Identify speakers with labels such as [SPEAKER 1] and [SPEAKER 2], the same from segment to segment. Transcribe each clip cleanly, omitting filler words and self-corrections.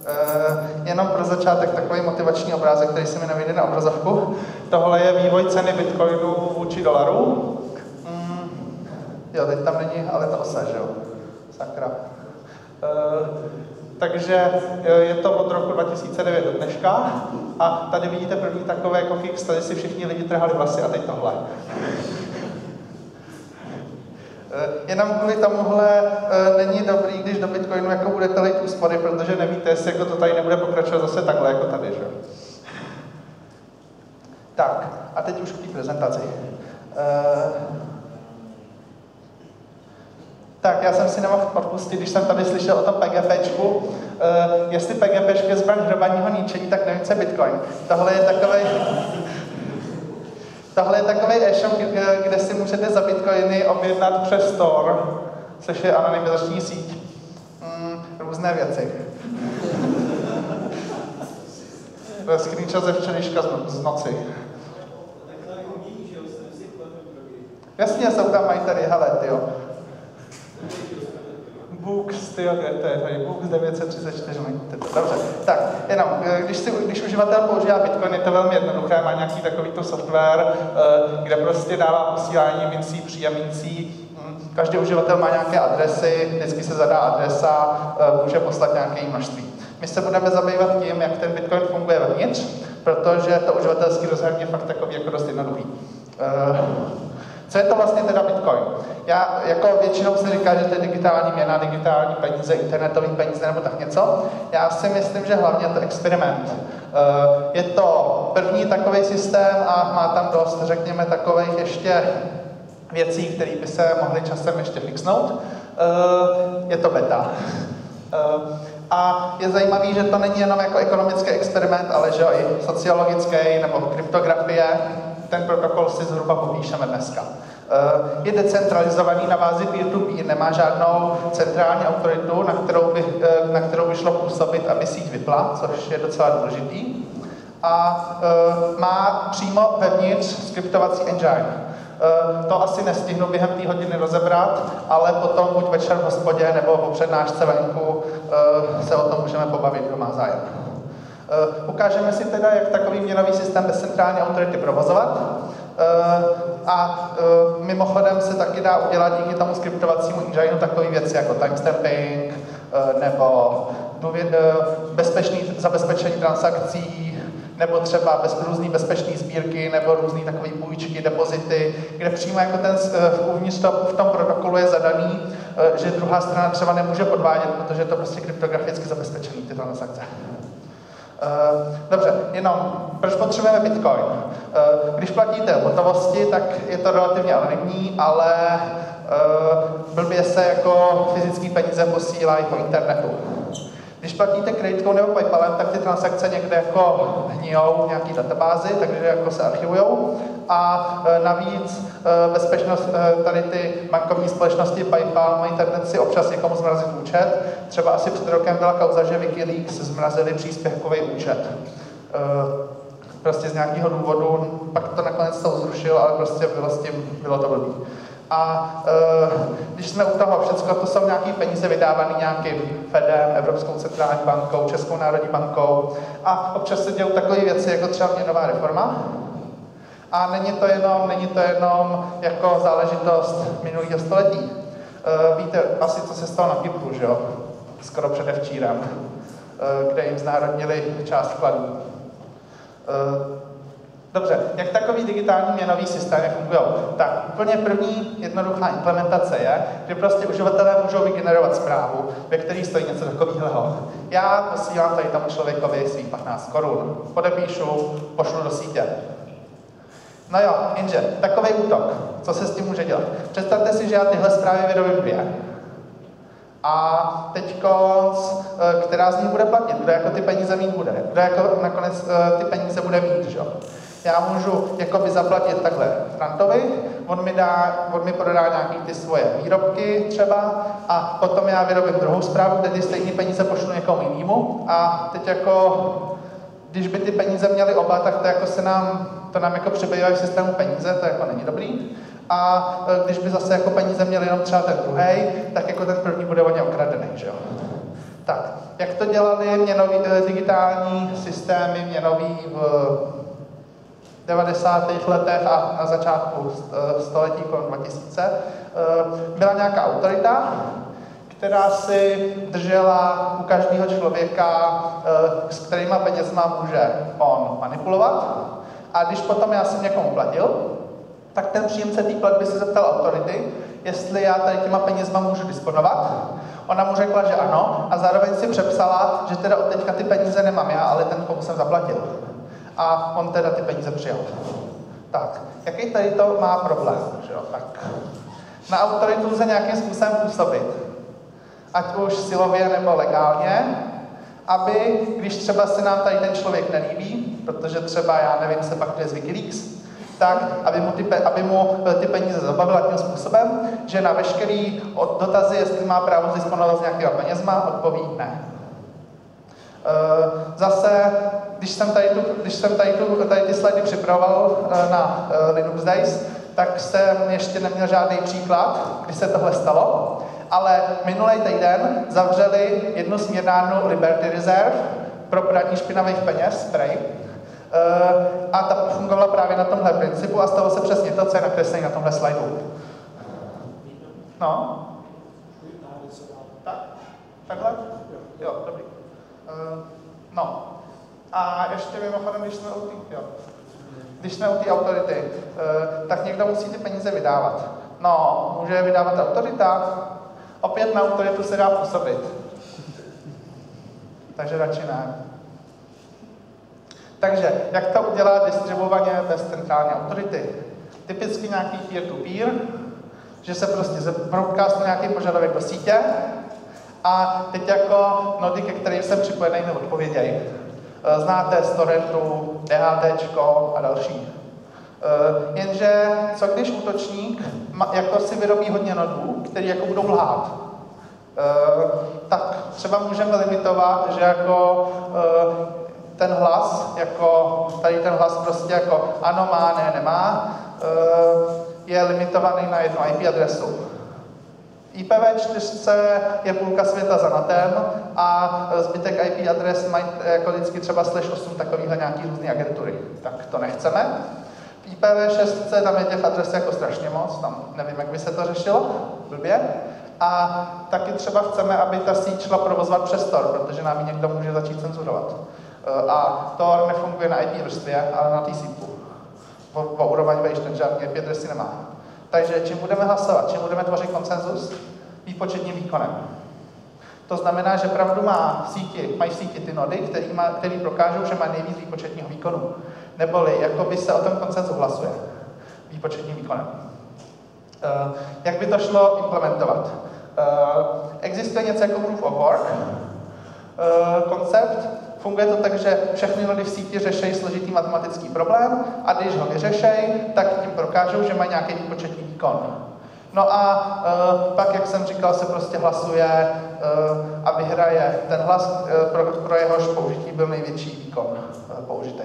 [SPEAKER 1] Jenom pro začátek takový motivační obrázek, který se mi nevyjde na obrazovku. Tohle je vývoj ceny bitcoinu vůči dolaru. Jo, teď tam není, ale to osa, že jo? Sakra. Takže je to od roku 2009 do dneška a tady vidíte první takové jako fix, tady si všichni lidi trhali vlasy a teď tohle. Jenom kvůli tomuhle není dobrý, když do Bitcoinu jako budete lejt úspory, protože nevíte, jestli jako to tady nebude pokračovat zase takhle jako tady, že? Tak, a teď už k té prezentaci. Tak, já jsem si nemohl odpustit, když jsem tady slyšel o tom PGPčku. Jestli PGPčka je zbraň hromadního ničení, tak nevím, co je Bitcoin. Tohle je takový e-shop, kde si můžete za bitcoiny objednat přes Store, což je anonymizační síť. Různé věci. To je screenshot ze včerejška z noci. Jasně, jsou tam, mají tady, hele, tyjo. Books, tyjo, to je tady Books 934, dobře. Tak, jenom, když uživatel používá Bitcoin, je to velmi jednoduché, má nějaký takovýto software, kde prostě dává posílání mincí, příjem mincí. Každý uživatel má nějaké adresy, vždycky se zadá adresa, může poslat nějaké množství. My se budeme zabývat tím, jak ten Bitcoin funguje vevnitř, protože to uživatelský rozhraní je fakt takový jako dost jednoduchý. Co je to vlastně teda Bitcoin? Já jako většinou se říká, že to je digitální měna, digitální peníze, internetový peníze nebo tak něco. Já si myslím, že hlavně je to experiment. Je to první takový systém a má tam dost, řekněme, takových ještě věcí, které by se mohly časem ještě fixnout. Je to beta. A je zajímavý, že to není jenom jako ekonomický experiment, ale že i sociologický nebo kryptografie. Ten protokol si zhruba popíšeme dneska. Je decentralizovaný na bázi peer-to-peer, nemá žádnou centrální autoritu, na kterou by šlo působit, aby síť vypla, což je docela důležitý. A má přímo vevnitř skriptovací engine. To asi nestihnu během té hodiny rozebrat, ale potom buď večer v hospodě nebo po přednášce venku se o tom můžeme pobavit, kdo má zájem. Ukážeme si teda, jak takový měnový systém bez centrální autority provozovat. A mimochodem se taky dá udělat díky tomu skriptovacímu engineu takové věci jako timestamping nebo bezpečný zabezpečení transakcí, nebo třeba různý bezpečné sbírky, nebo různý takové půjčky, depozity, kde přímo jako ten uvnitř v tom protokolu je zadaný, že druhá strana třeba nemůže podvádět, protože je to prostě kryptograficky zabezpečený ty transakce. Dobře, jenom proč potřebujeme Bitcoin? Když platíte v hotovosti, tak je to relativně anonymní, ale blbě se jako fyzické peníze posílají po internetu. Když platíte kreditkou nebo PayPalem, tak ty transakce někde jako hnijou v nějaký databázi, takže jako se archivujou. A navíc bezpečnost, tady ty bankovní společnosti PayPal mají tendenci občas někomu zmrazit účet. Třeba asi před rokem byla kauza, že Wikileaks zmrazili příspěvkový účet. Prostě z nějakého důvodu, pak to nakonec to zrušil, ale prostě bylo to blbý. A když jsme u toho, všechno to jsou nějaké peníze vydávané nějakým Fedem, Evropskou centrální bankou, Českou národní bankou a občas se dějou takové věci, jako třeba měnová reforma. A není to jenom jako záležitost minulého století. Víte asi, co se stalo na Kypru, že jo? Skoro předevčírem, kde jim znárodnili část vkladů. Dobře, jak takový digitální měnový systém fungují? Tak úplně první jednoduchá implementace je, že prostě uživatelé můžou vygenerovat zprávu, ve které stojí něco takového. Já posílám tady tomu člověkovi svých 15 korun, podepíšu, pošlu do sítě. No jo, jenže takový útok, co se s tím může dělat? Představte si, že já tyhle zprávy vyrobím 2. A teďko, která z nich bude platit? Kdo jako ty peníze mít bude? Kdo jako nakonec ty peníze bude mít, že? Já můžu jakoby zaplatit takhle Frantovi, on mi prodá nějaký ty svoje výrobky třeba a potom já vyrobím druhou zprávu, kde ty stejné peníze pošlu někomu jinému a teď jako, když by ty peníze měly oba, tak to nám jako přibývají v systému peníze, to jako není dobrý. A když by zase jako peníze měly jenom třeba ten druhý, tak jako ten první bude o ně okradený, že jo. Tak, jak to dělali digitální systémy měnový v 90. letech a na začátku století kolem 2000, byla nějaká autorita, která si držela u každého člověka, s kterýma penězma může on manipulovat. A když potom já jsem někomu platil, tak ten příjemce té platby se zeptal autority, jestli já tady těma penězma můžu disponovat. Ona mu řekla, že ano, a zároveň si přepsala, že teda od teďka ty peníze nemám já, ale ten, komu jsem zaplatil. A on teda ty peníze přijal. Tak, jaký tady to má problém? Že jo? Tak. Na autoritu lze nějakým způsobem působit. Ať už silově nebo legálně, aby, když třeba se nám tady ten člověk nelíbí, protože třeba, já nevím, se paktuje z Wikileaks, tak aby mu ty peníze zabavila tím způsobem, že na veškerý dotazy, jestli má právo disponovat s nějakýma penězma, odpoví ne. Zase, když jsem tady ty slidy připravoval na Linux Days, tak jsem ještě neměl žádný příklad, kdy se tohle stalo, ale minulý týden zavřeli jednu směrnárnu Liberty Reserve pro praní špinavých peněz, spray, a ta fungovala právě na tomhle principu a stalo se přesně to, co je nakreslené na tomhle slajdu. No? Tak? Takhle? Jo, dobrý. No. A ještě mimochodem, když jsme u té autority, tak někdo musí ty peníze vydávat. No, může je vydávat autorita? Opět na autoritu se dá působit. Takže radši ne. Takže, jak to udělat distribuovaně bez centrální autority? Typicky nějaký peer-to-peer, že se prostě broadcastne nějaký požadavek do sítě a teď jako nody, ke kterým jsem připojený, neodpovědějí. Znáte z torrentu, DHTčko a další. Jenže, co když útočník jako si vyrobí hodně nodů, který jako budou lhát? Tak třeba můžeme limitovat, že jako ten hlas, jako tady ten hlas prostě jako ano má, ne, nemá, je limitovaný na jednu IP adresu. IPv4 je půlka světa za NATem a zbytek IP adres mají jako vždycky třeba /8 takovýhle nějaký různý agentury. Tak to nechceme. V IPv6 tam je těch adres jako strašně moc, tam nevím, jak by se to řešilo, blbě. A taky třeba chceme, aby ta síť šla provozovat přes Tor, protože nám ji někdo může začít cenzurovat. A Tor nefunguje na IP vrstvě, ale na TCP. O úroveň vejš, ten žádný IP adresy nemá. Takže čím budeme hlasovat, čím budeme tvořit konsenzus? Výpočetním výkonem. To znamená, že pravdu mají v síti ty nody, který prokážou, že mají nejvíc výpočetního výkonu. Neboli, jakoby se o tom konsenzu hlasuje. Výpočetním výkonem. Jak by to šlo implementovat? Existuje něco jako Proof of Work koncept. Funguje to tak, že všechny nody v síti řeší složitý matematický problém a když ho vyřešejí, tak tím prokážou, že mají nějaký výpočetní výkon. No a pak, jak jsem říkal, se prostě hlasuje a vyhraje ten hlas, pro jehož použití byl největší výkon použitý.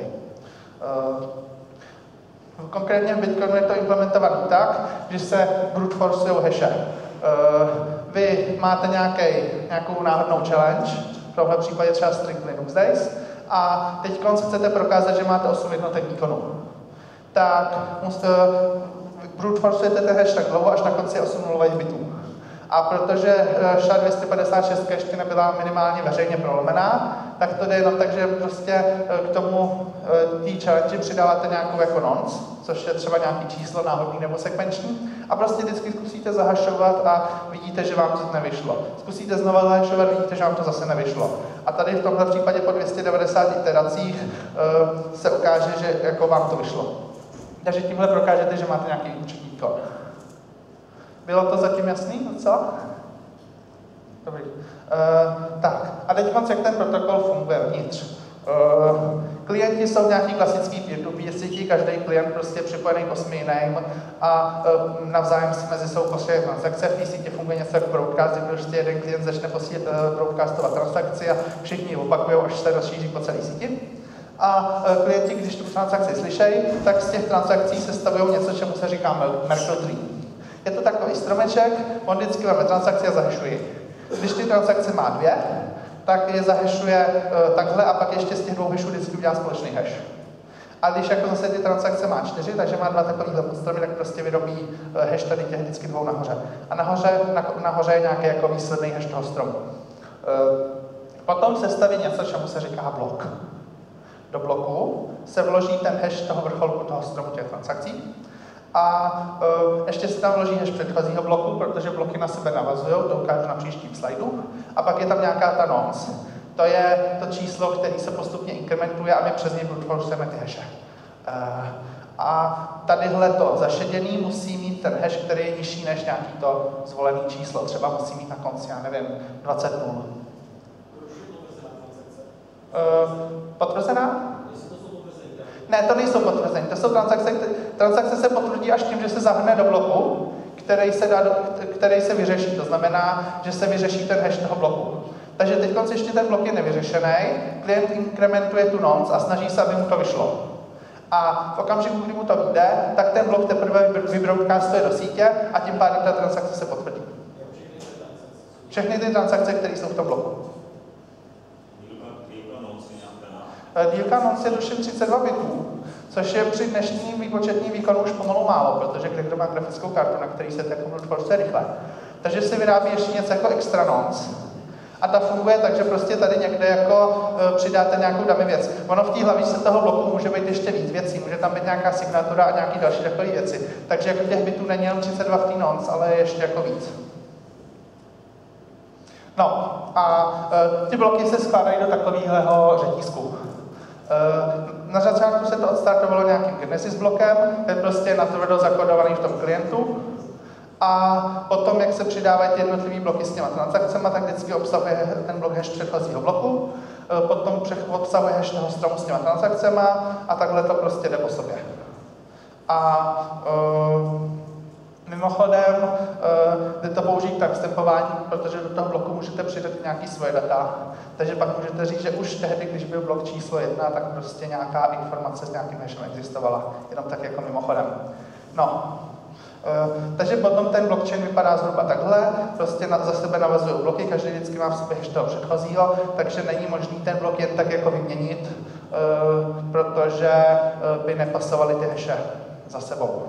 [SPEAKER 1] Konkrétně v Bitcoinu je to implementované tak, že se brute forceují haše. Vy máte nějakou náhodnou challenge, v tomhle případě třeba string Linux Days, a teď chcete prokázat, že máte 8 jednotek výkonu. Tak brute forceujete ten hash tak dlouho, až na konci 8 nulových bitů. A protože SHA-256 ještě nebyla minimálně veřejně prolomená, tak to jde jenom tak, že prostě k tomu té challenge přidáváte nějakou jako nonce, což je třeba nějaký číslo náhodný nebo sekvenční, a prostě vždycky zkusíte zahašovat a vidíte, že vám to nevyšlo. Zkusíte znova zahašovat, vidíte, že vám to zase nevyšlo. A tady v tomhle případě po 290 iteracích se ukáže, že jako vám to vyšlo. Takže tímhle prokážete, že máte nějaký výpočetní výkon. Bylo to zatím jasný docela? Dobrý. Tak, a teď jak ten protokol funguje vnitř. Klienti jsou nějaký klasický peer-to-peer sítí, každý klient prostě připojený k 8 jiným a navzájem si mezi sebou posílají transakce. V té síti funguje něco jako broadcast, kdy prostě jeden klient začne posílat broadcastovat transakci a všichni ji opakují, až se rozšíří po celé síti. A klienti, když tu transakci slyšejí, tak z těch transakcí se stavují něco, čemu se říká Merkle tree. Je to takový stromeček, on vždycky máme transakci a zahašuje. Když ty transakce má 2, tak je zahashuje takhle a pak ještě z těch dvou hashů vždycky udělá společný hash. A když jako zase ty transakce má 4, takže má 2 takovýhle podstromy, tak prostě vyrobí hash tady těch vždycky dvou nahoře. A nahoře je nějaký jako výsledný hash toho stromu. Potom se staví něco, čemu se říká blok. Do bloku se vloží ten hash toho vrcholku toho stromu těch transakcí. A ještě se tam vloží hash předchozího bloku, protože bloky na sebe navazují, to ukážu na příštím slajdu. A pak je tam nějaká ta nonce. To je to číslo, které se postupně inkrementuje a my přes něj vytvoříme ty hashe. A tadyhle to zašeděný musí mít ten hash, který je nižší než nějaký to zvolený číslo. Třeba musí mít na konci, já nevím, 20 nul. Potvrzená? Ne, to nejsou potvrzení, to jsou transakce, transakce se potvrdí až tím, že se zahrne do bloku, který se vyřeší. To znamená, že se vyřeší ten hash toho bloku. Takže teď ještě ten blok je nevyřešený, klient inkrementuje tu nonce a snaží se, aby mu to vyšlo. A v okamžiku, kdy mu to vyjde, tak ten blok teprve vybroadcastuje do sítě a tím pádem ta transakce se potvrdí. Všechny ty transakce, které jsou v tom bloku. Dílka nonce je tuším 32 bitů, což je při dnešním výpočetním výkonu už pomalu málo, protože kdo má grafickou kartu, na který se takovou tvořce rychle. Takže se vyrábí ještě něco jako extra nonce. A ta funguje tak, že prostě tady někde jako přidáte nějakou dummy věc. Ono v té hlavičce toho bloku může být ještě víc věcí, může tam být nějaká signatura a nějaký další takové věci. Takže jako těch bitů není jen 32 v té nonce, ale je ještě jako víc. No a ty bloky se skládají do takového řetízku. Na začátku se to odstartovalo nějakým Genesis blokem, je prostě natvrdo zakodovaný v tom klientu. A potom, jak se přidávají ty jednotlivé bloky s těma transakcemi, tak vždycky obsahuje ten blok hash předchozího bloku, potom obsahuje hash toho stromu s těma transakcemi a takhle to prostě jde po sobě. A mimochodem jde to použít tak stepování, protože do toho bloku můžete přidat nějaký svoje data. Takže pak můžete říct, že už tehdy, když byl blok číslo 1, tak prostě nějaká informace s nějakým hashem existovala. Jenom tak jako mimochodem. No. Takže potom ten blockchain vypadá zhruba takhle, prostě za sebe navazují bloky, každý vždycky má v sobě hash toho předchozího, takže není možný ten blok jen tak jako vyměnit, protože by nepasovaly ty hashe za sebou.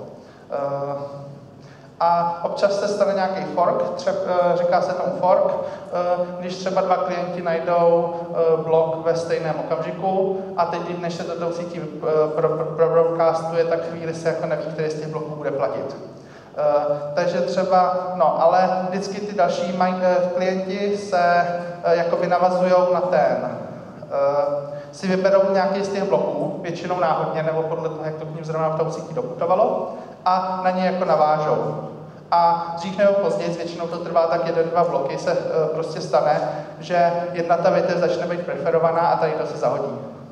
[SPEAKER 1] A občas se stane nějaký fork, říká se tomu fork, když třeba dva klienti najdou blok ve stejném okamžiku a teď, než se to tou sítí probroadcastuje, tak chvíli se jako neví, který z těch bloků bude platit. Takže třeba, no, ale vždycky ty další klienti se jakoby navazujou na ten, si vyberou nějaký z těch bloků, většinou náhodně, nebo podle toho, jak to k ním zrovna v tou sítí doputovalo, a na ně jako navážou. A dřív nebo později, většinou to trvá tak 1-2 bloky, se prostě stane, že jedna ta větev začne být preferovaná a tady to se zahodí.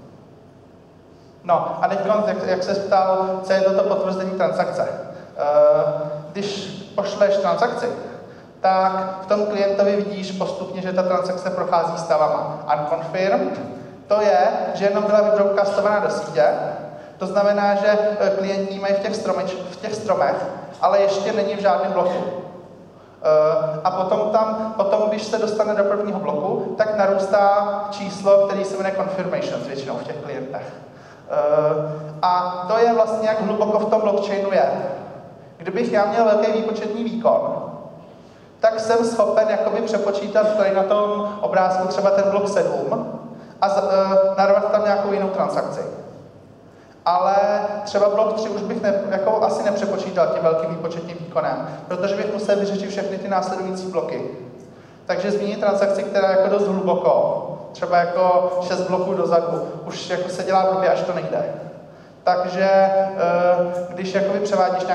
[SPEAKER 1] No a teď, jak se ptal, co je toto potvrzení transakce. Když pošleš transakci, tak v tom klientovi vidíš postupně, že ta transakce prochází stavama. Unconfirmed, to je, že jenom byla vybroadcastovaná do sítě, to znamená, že klienti mají v těch stromech, ale ještě není v žádném bloku. A potom, když se dostane do prvního bloku, tak narůstá číslo, který se jmenuje confirmations většinou v těch klientech. A to je vlastně, jak hluboko v tom blockchainu je. Kdybych já měl velký výpočetní výkon, tak jsem schopen jakoby přepočítat tady na tom obrázku třeba ten blok 7 a narvat tam nějakou jinou transakci. Ale třeba blok 3 už bych asi nepřepočítal tím velkým výpočetním výkonem, protože bych musel vyřešit všechny ty následující bloky. Takže zmínit transakci, která je jako dost hluboko, třeba jako 6 bloků dozadu, už jako se dělá blbě, až to nejde. Takže když jakoby převádíte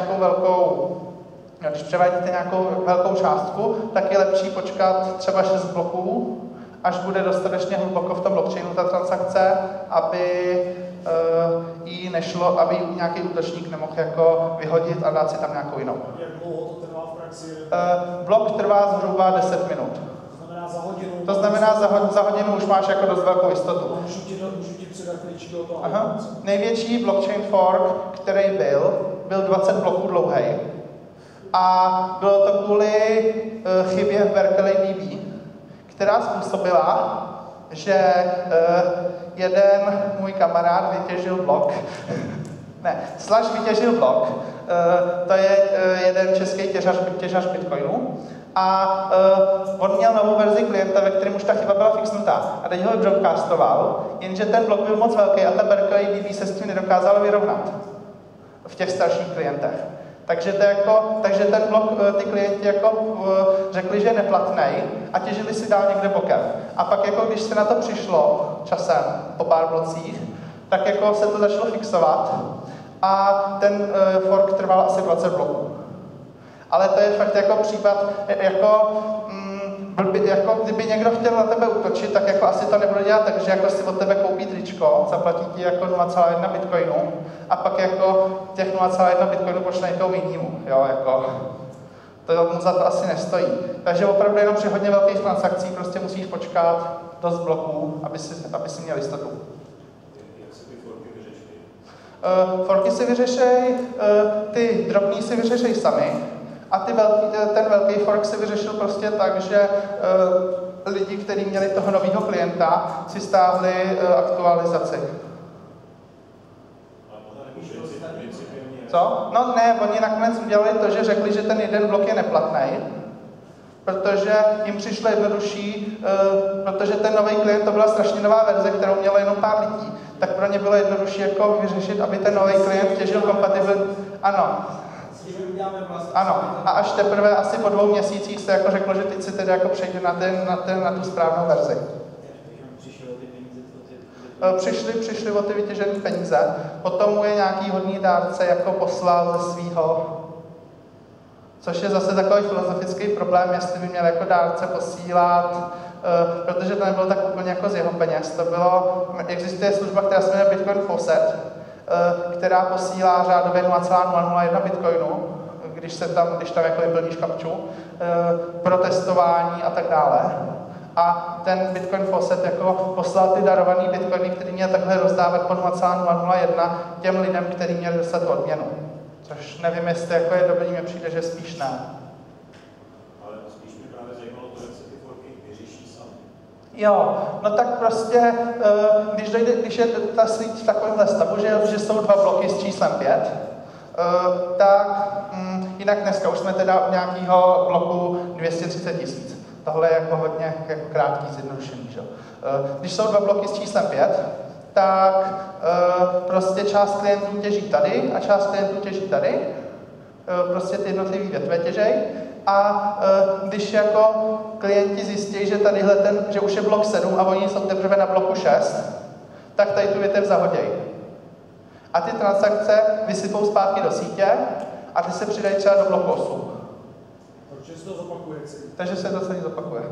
[SPEAKER 1] nějakou velkou částku, tak je lepší počkat třeba 6 bloků, až bude dostatečně hluboko v tom blockchainu ta transakce, aby jí nešlo, aby nějaký útočník nemohl jako vyhodit a dát si tam nějakou jinou.
[SPEAKER 2] Jak dlouho to trvá v praxi?
[SPEAKER 1] Blok trvá zhruba 10 minut.
[SPEAKER 2] To znamená za hodinu?
[SPEAKER 1] To znamená, za hodinu už máš jako dost velkou jistotu.
[SPEAKER 2] Můžu ti předat klíč do toho?
[SPEAKER 1] Aha. Největší blockchain fork, který byl 20 bloků dlouhý. A bylo to kvůli chybě v Berkeley DB, která způsobila, že jeden můj kamarád vytěžil blok, vytěžil blok, to je jeden český těžař Bitcoinu, a on měl novou verzi klienta, ve kterém už ta chyba byla fixnutá. A teď ho broadcastoval, jenže ten blok byl moc velký a ta Berkeley DB se s tím nedokázala vyrovnat v těch starších klientech. Takže ten blok ty klienti řekli, že je neplatnej a těžili si dál někde bokem. A pak když se na to přišlo časem po pár blocích, tak se to začalo fixovat a ten fork trval asi 20 bloků. Ale to je fakt případ, kdyby někdo chtěl na tebe útočit, tak asi to nebude dělat tak, že si od tebe koupí tričko, zaplatí ti 0,1 bitcoinu a pak těch 0,1 bitcoinu pošle někomu jinému. To mu za to asi nestojí. Takže opravdu jenom při hodně velkých transakcích prostě musíš počkat dost bloků, aby si měl jistotu.
[SPEAKER 3] Jak se ty forky vyřeší?
[SPEAKER 1] Forky si vyřešej, ty drobný si vyřešej sami. A ten velký fork se vyřešil prostě tak, že lidi, kteří měli toho nového klienta, si stáhli aktualizaci. Co? No ne, oni nakonec udělali to, že řekli, že ten jeden blok je neplatný, protože jim přišlo jednodušší, protože ten nový klient, to byla strašně nová verze, kterou mělo jenom pár lidí, tak pro ně bylo jednodušší vyřešit, aby ten nový klient těžil kompatibilní. Ano, a až teprve asi po 2 měsících se řeklo, že teď si tedy přejde na tu správnou verzi. Přišli o ty vytěžené peníze, potom mu je nějaký hodný dárce poslal ze svýho, což je zase takový filozofický problém, jestli by měl dárce posílat, protože to nebylo tak úplně z jeho peněz. Existuje služba, která se jmenuje Bitcoin Faucet, která posílá řádově 0,001 bitcoinu, když tam vyplníš kapču, pro testování a tak dále. A ten Bitcoin Faucet poslal ty darovaný bitcoiny, který měl takhle rozdávat po 0,001 těm lidem, kteří měli dostat odměnu. Což nevím, jestli je dobrý, mi přijde, že spíš ne.
[SPEAKER 3] Ale spíš mě právě zajímalo to, jak se ty forky vyřeší sami.
[SPEAKER 1] Jo, no tak prostě, když je ta síť v takovémhle stavu, že jsou 2 bloky s číslem 5, tak jinak dneska už jsme teda u nějakého bloku 230 000. Tohle je hodně krátký zjednodušený. Že? Když jsou 2 bloky s číslem 5, tak prostě část klientů těží tady a část klientů těží tady. Prostě ty jednotlivý větve těžej. A když klienti zjistí, že že už je blok 7 a oni jsou teprve na bloku 6, tak tady tu větev zahodějí. A ty transakce vysypou zpátky do sítě a ty se přidají třeba do bloku 8.
[SPEAKER 2] Takže se to zopakuje celý.
[SPEAKER 1] Takže se to celý zopakuje.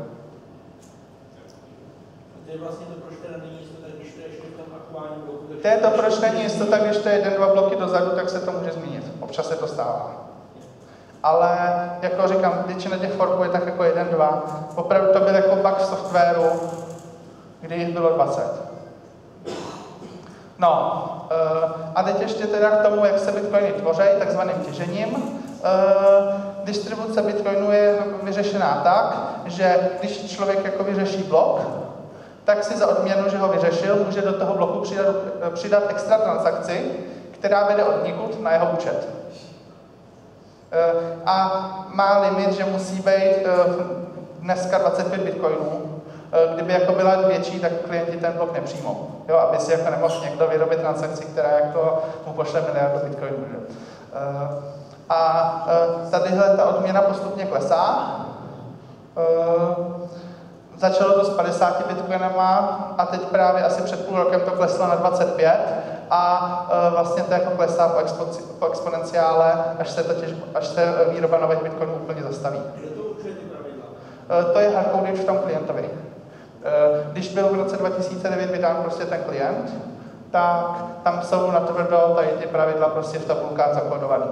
[SPEAKER 4] To je vlastně to, proč teda není jistota, když to je ještě v tom aktuálním bloku.
[SPEAKER 1] To je to, proč není jistota, když to je 1-2 bloky dozadu, tak se to může změnit. Občas se to stává. Ale, říkám, většina těch forků je tak 1-2. Opravdu to byl bug v softwaru, kdy jich bylo 20. No, a teď ještě teda k tomu, jak se bitcoiny tvoří, takzvaným těžením. Distribuce bitcoinu je vyřešená tak, že když člověk vyřeší blok, tak si za odměnu, že ho vyřešil, může do toho bloku přidat extra transakci, která vede odnikud na jeho účet. A má limit, že musí být dneska 25 bitcoinů. Kdyby byla větší, tak klienti ten blok nepřijmou. Jo, aby si nemohl někdo vyrobit transakci, která mu pošle miliardu bitcoinů. A tadyhle ta odměna postupně klesá. Začalo to s 50 bitcoinama a teď právě asi před půl rokem to kleslo na 25 a vlastně to klesá po exponenciále, až se výroba nových bitcoinů úplně zastaví.
[SPEAKER 4] Kdo to určuje ty pravidla?
[SPEAKER 1] To je hardcoded v tom klientovi. Když byl v roce 2009 vydán prostě ten klient, tak tam jsou natvrdo tady ty pravidla prostě v tabulkách zakódovaný.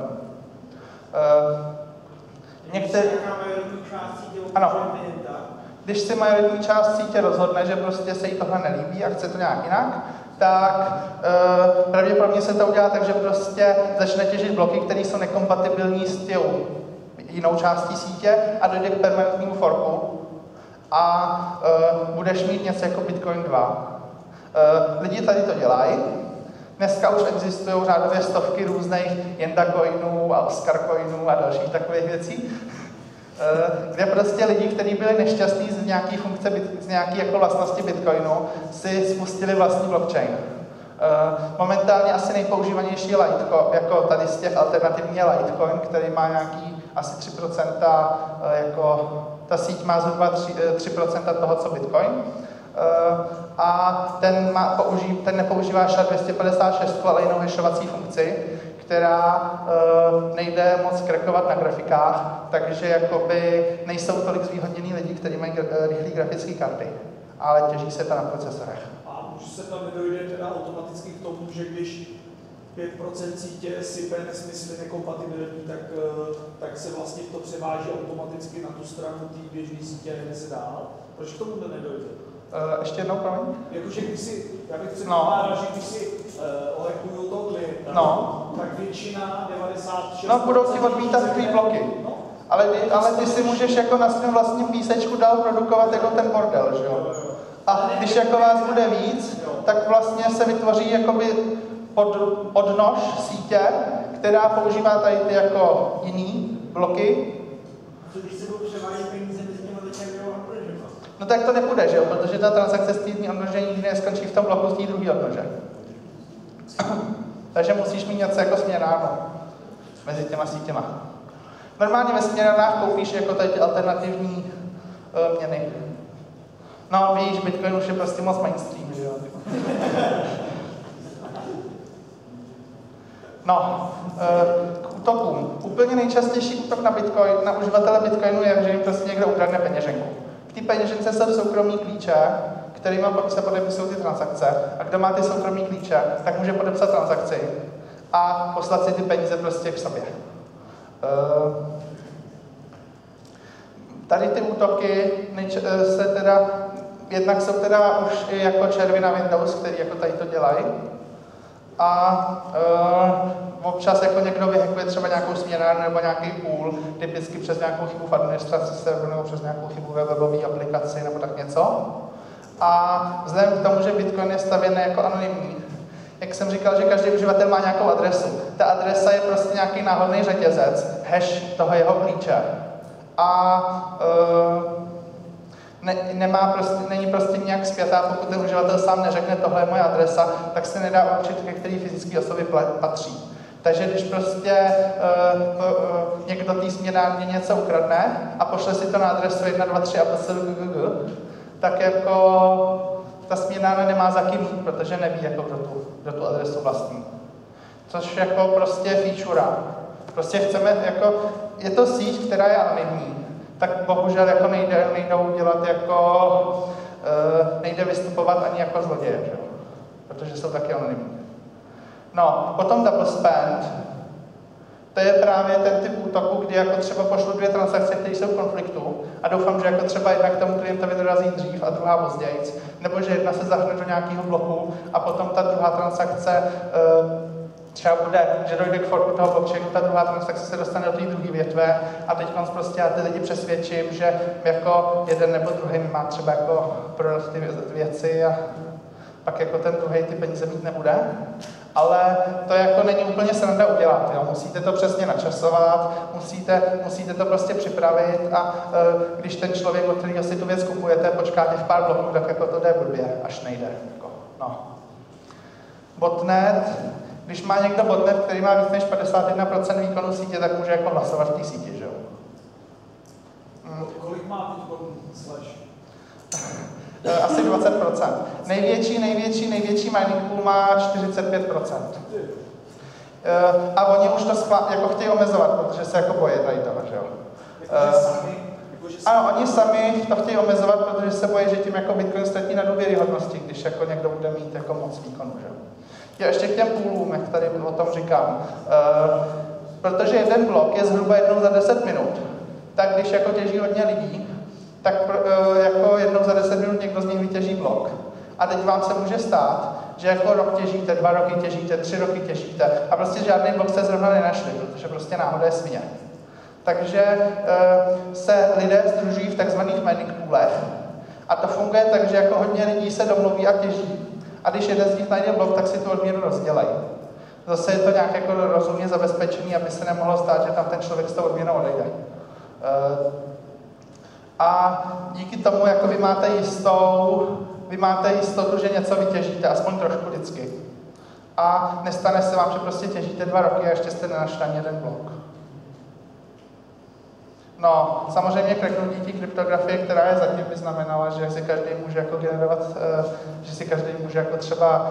[SPEAKER 1] Když si majoritní část sítě rozhodne, že prostě se jí tohle nelíbí a chce to nějak jinak, tak pravděpodobně se to udělá tak, že prostě začne těžit bloky, které jsou nekompatibilní s jinou částí sítě a dojde k permanentnímu forku. a budeš mít něco jako Bitcoin 2. Lidi tady to dělají. Dneska už existují řádově stovky různých Yendacoinů a Oscarcoinů a dalších takových věcí, kde prostě lidi, kteří byli nešťastní z nějaké funkce, z nějaké jako vlastnosti Bitcoinu, si spustili vlastní blockchain. Momentálně asi nejpoužívanější je Litecoin, jako tady z těch alternativní je Litecoin, který má nějaký asi 3%, jako ta síť má zhruba 3% toho, co Bitcoin. A ten nepoužívá SHA-256, ale jinou hashovací funkci, která nejde moc krekovat na grafikách, takže jakoby nejsou tolik zvýhodnění lidi, kteří mají rychlé grafické karty, ale těží se to na procesorech.
[SPEAKER 2] A už se tam nedojde teda automaticky k tomu, že když 5% sítě sype nesmysly nekompatibilní, tak se vlastně to převáží automaticky na tu stranu té běžné sítě a jde se dál. Proč k tomu to nedojde?
[SPEAKER 1] Ještě jednou, promiň?
[SPEAKER 2] Jakože já bych předpokládal, že když si olekuju toho klienta, tak většina, 96%...
[SPEAKER 1] budou ti odmítat tvý bloky. Ale ty si můžeš jako na svém vlastním písečku dál produkovat jako ten bordel, že jo? A když jako vás bude víc, tak vlastně se vytvoří jakoby podnož sítě, která používá tady ty jako jiný bloky.
[SPEAKER 4] Když se budou převádět peníze mezi těma začátkem odnože?
[SPEAKER 1] No tak to nepůjde, že jo? Protože ta transakce z té jedné odnože nikdy neskončí v tom bloku z té druhé odnože. Takže musíš mít něco jako směnárnu mezi těma sítěma. Normálně ve směnárnách koupíš jako tady ty alternativní měny. No víš, Bitcoin už je prostě moc mainstream, že jo? No, k útokům. Úplně nejčastější útok na uživatele Bitcoinu je, že jim prostě někdo ukradne peněženku. V té peněžence jsou soukromí klíče, kterými se podepisují ty transakce. A kdo má ty soukromí klíče, tak může podepsat transakci a poslat si ty peníze prostě k sobě. Tady ty útoky se teda, jednak jsou teda už i jako červy na Windows, který jako tady to dělají. A občas jako někdo vyhackuje třeba nějakou směnárnu nebo nějaký půl, typicky přes nějakou chybu v administraci serveru nebo přes nějakou chybu ve webové aplikaci nebo tak něco. A vzhledem k tomu, že Bitcoin je stavěný jako anonymní, jak jsem říkal, že každý uživatel má nějakou adresu. Ta adresa je prostě nějaký náhodný řetězec, hash toho jeho klíče. A není prostě nějak spjatá, pokud ten uživatel sám neřekne, tohle je moje adresa, tak se nedá určit, ke který fyzické osobě patří. Takže když prostě někdo té směnárně něco ukradne a pošle si to na adresu 123 tak jako ta směnárna nemá za kým jít, protože neví, jako kdo tu adresu vlastní. Což jako prostě je feature. Prostě chceme, jako, je to síť, která je anonymní, tak bohužel jako nejde vystupovat ani jako zloděje, že? Protože jsou taky anonymní. No, potom double spend, to je právě ten typ útoku, kdy jako třeba pošlu 2 transakce, které jsou v konfliktu a doufám, že jako třeba jedna k tomu klientovi dorazí dřív a druhá později, nebo že jedna se zahne do nějakého bloku a potom ta druhá transakce třeba bude, že dojde k forku toho blockchainu, ta druhá transakce se dostane do té druhé větve a teď prostě já ty lidi přesvědčím, že jako jeden nebo druhý má třeba jako prodat ty věci a pak jako ten druhý ty peníze mít nebude. Ale to jako není úplně sranda udělat, jo? Musíte to přesně načasovat, musíte to prostě připravit a když ten člověk, od kterého si tu věc kupujete, počkáte v pár bloků, tak jako to jde blbě, až nejde. Jako, no. Botnet, když má někdo botnet, který má víc než 51% výkonu sítě, tak může jako hlasovat v té síti, že jo?
[SPEAKER 2] Kolik má teď slash?
[SPEAKER 1] Asi 20%. Největší mining pool má 45%. A oni už to jako chtějí omezovat, protože se jako bojí tady toho, že jo? Ano, oni sami to chtějí omezovat, protože se bojí, že tím jako Bitcoin ztratí na důvěryhodnosti, když jako někdo bude mít jako moc výkonu, že jo? Ještě k těm poolům, jak tady o tom říkám. Protože jeden blok je zhruba jednou za 10 minut, tak když jako těží hodně lidí, tak jako jednou za 10 minut někdo z nich vytěží blok. A teď vám se může stát, že jako rok těžíte, 2 roky těžíte, 3 roky těžíte a prostě žádný blok jste zrovna nenašli, protože prostě náhoda je svině. Takže se lidé sdružují v takzvaných mining poolech. A to funguje tak, že jako hodně lidí se domluví a těží. A když jeden z nich najde blok, tak si tu odměnu rozdělají. Zase je to nějak jako rozumně zabezpečený, aby se nemohlo stát, že tam ten člověk s tou odměnou odejde. A díky tomu jako vy máte jistotu, že něco vytěžíte, aspoň trošku vždycky. A nestane se vám, že prostě těžíte 2 roky a ještě jste nenašli ani jeden blok. No, samozřejmě kreknutí té kryptografie, která je zatím, by znamenala, že si každý může jako generovat, že si každý může jako třeba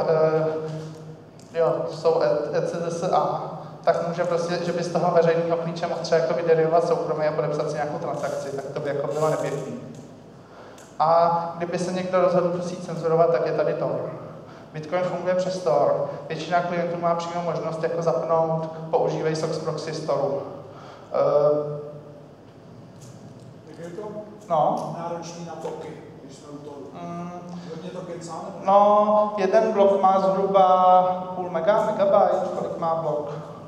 [SPEAKER 1] jsou ECDSA, tak může prostě, že by z toho veřejného klíče mohl třeba jako vyderivovat soukromí a podepsat si nějakou transakci, tak to by jako bylo nepěkný. A kdyby se někdo rozhodl tu síť cenzurovat, tak je tady Tor. Bitcoin funguje přes Tor. Většina klientů má přímo možnost jako zapnout, používají SOX proxy z Toru.
[SPEAKER 2] Jak je to náročný na toky, když jsme u Toru? Hodně to kecá, nebo?
[SPEAKER 1] No, jeden blok má zhruba půl megabyte, kolik má blok?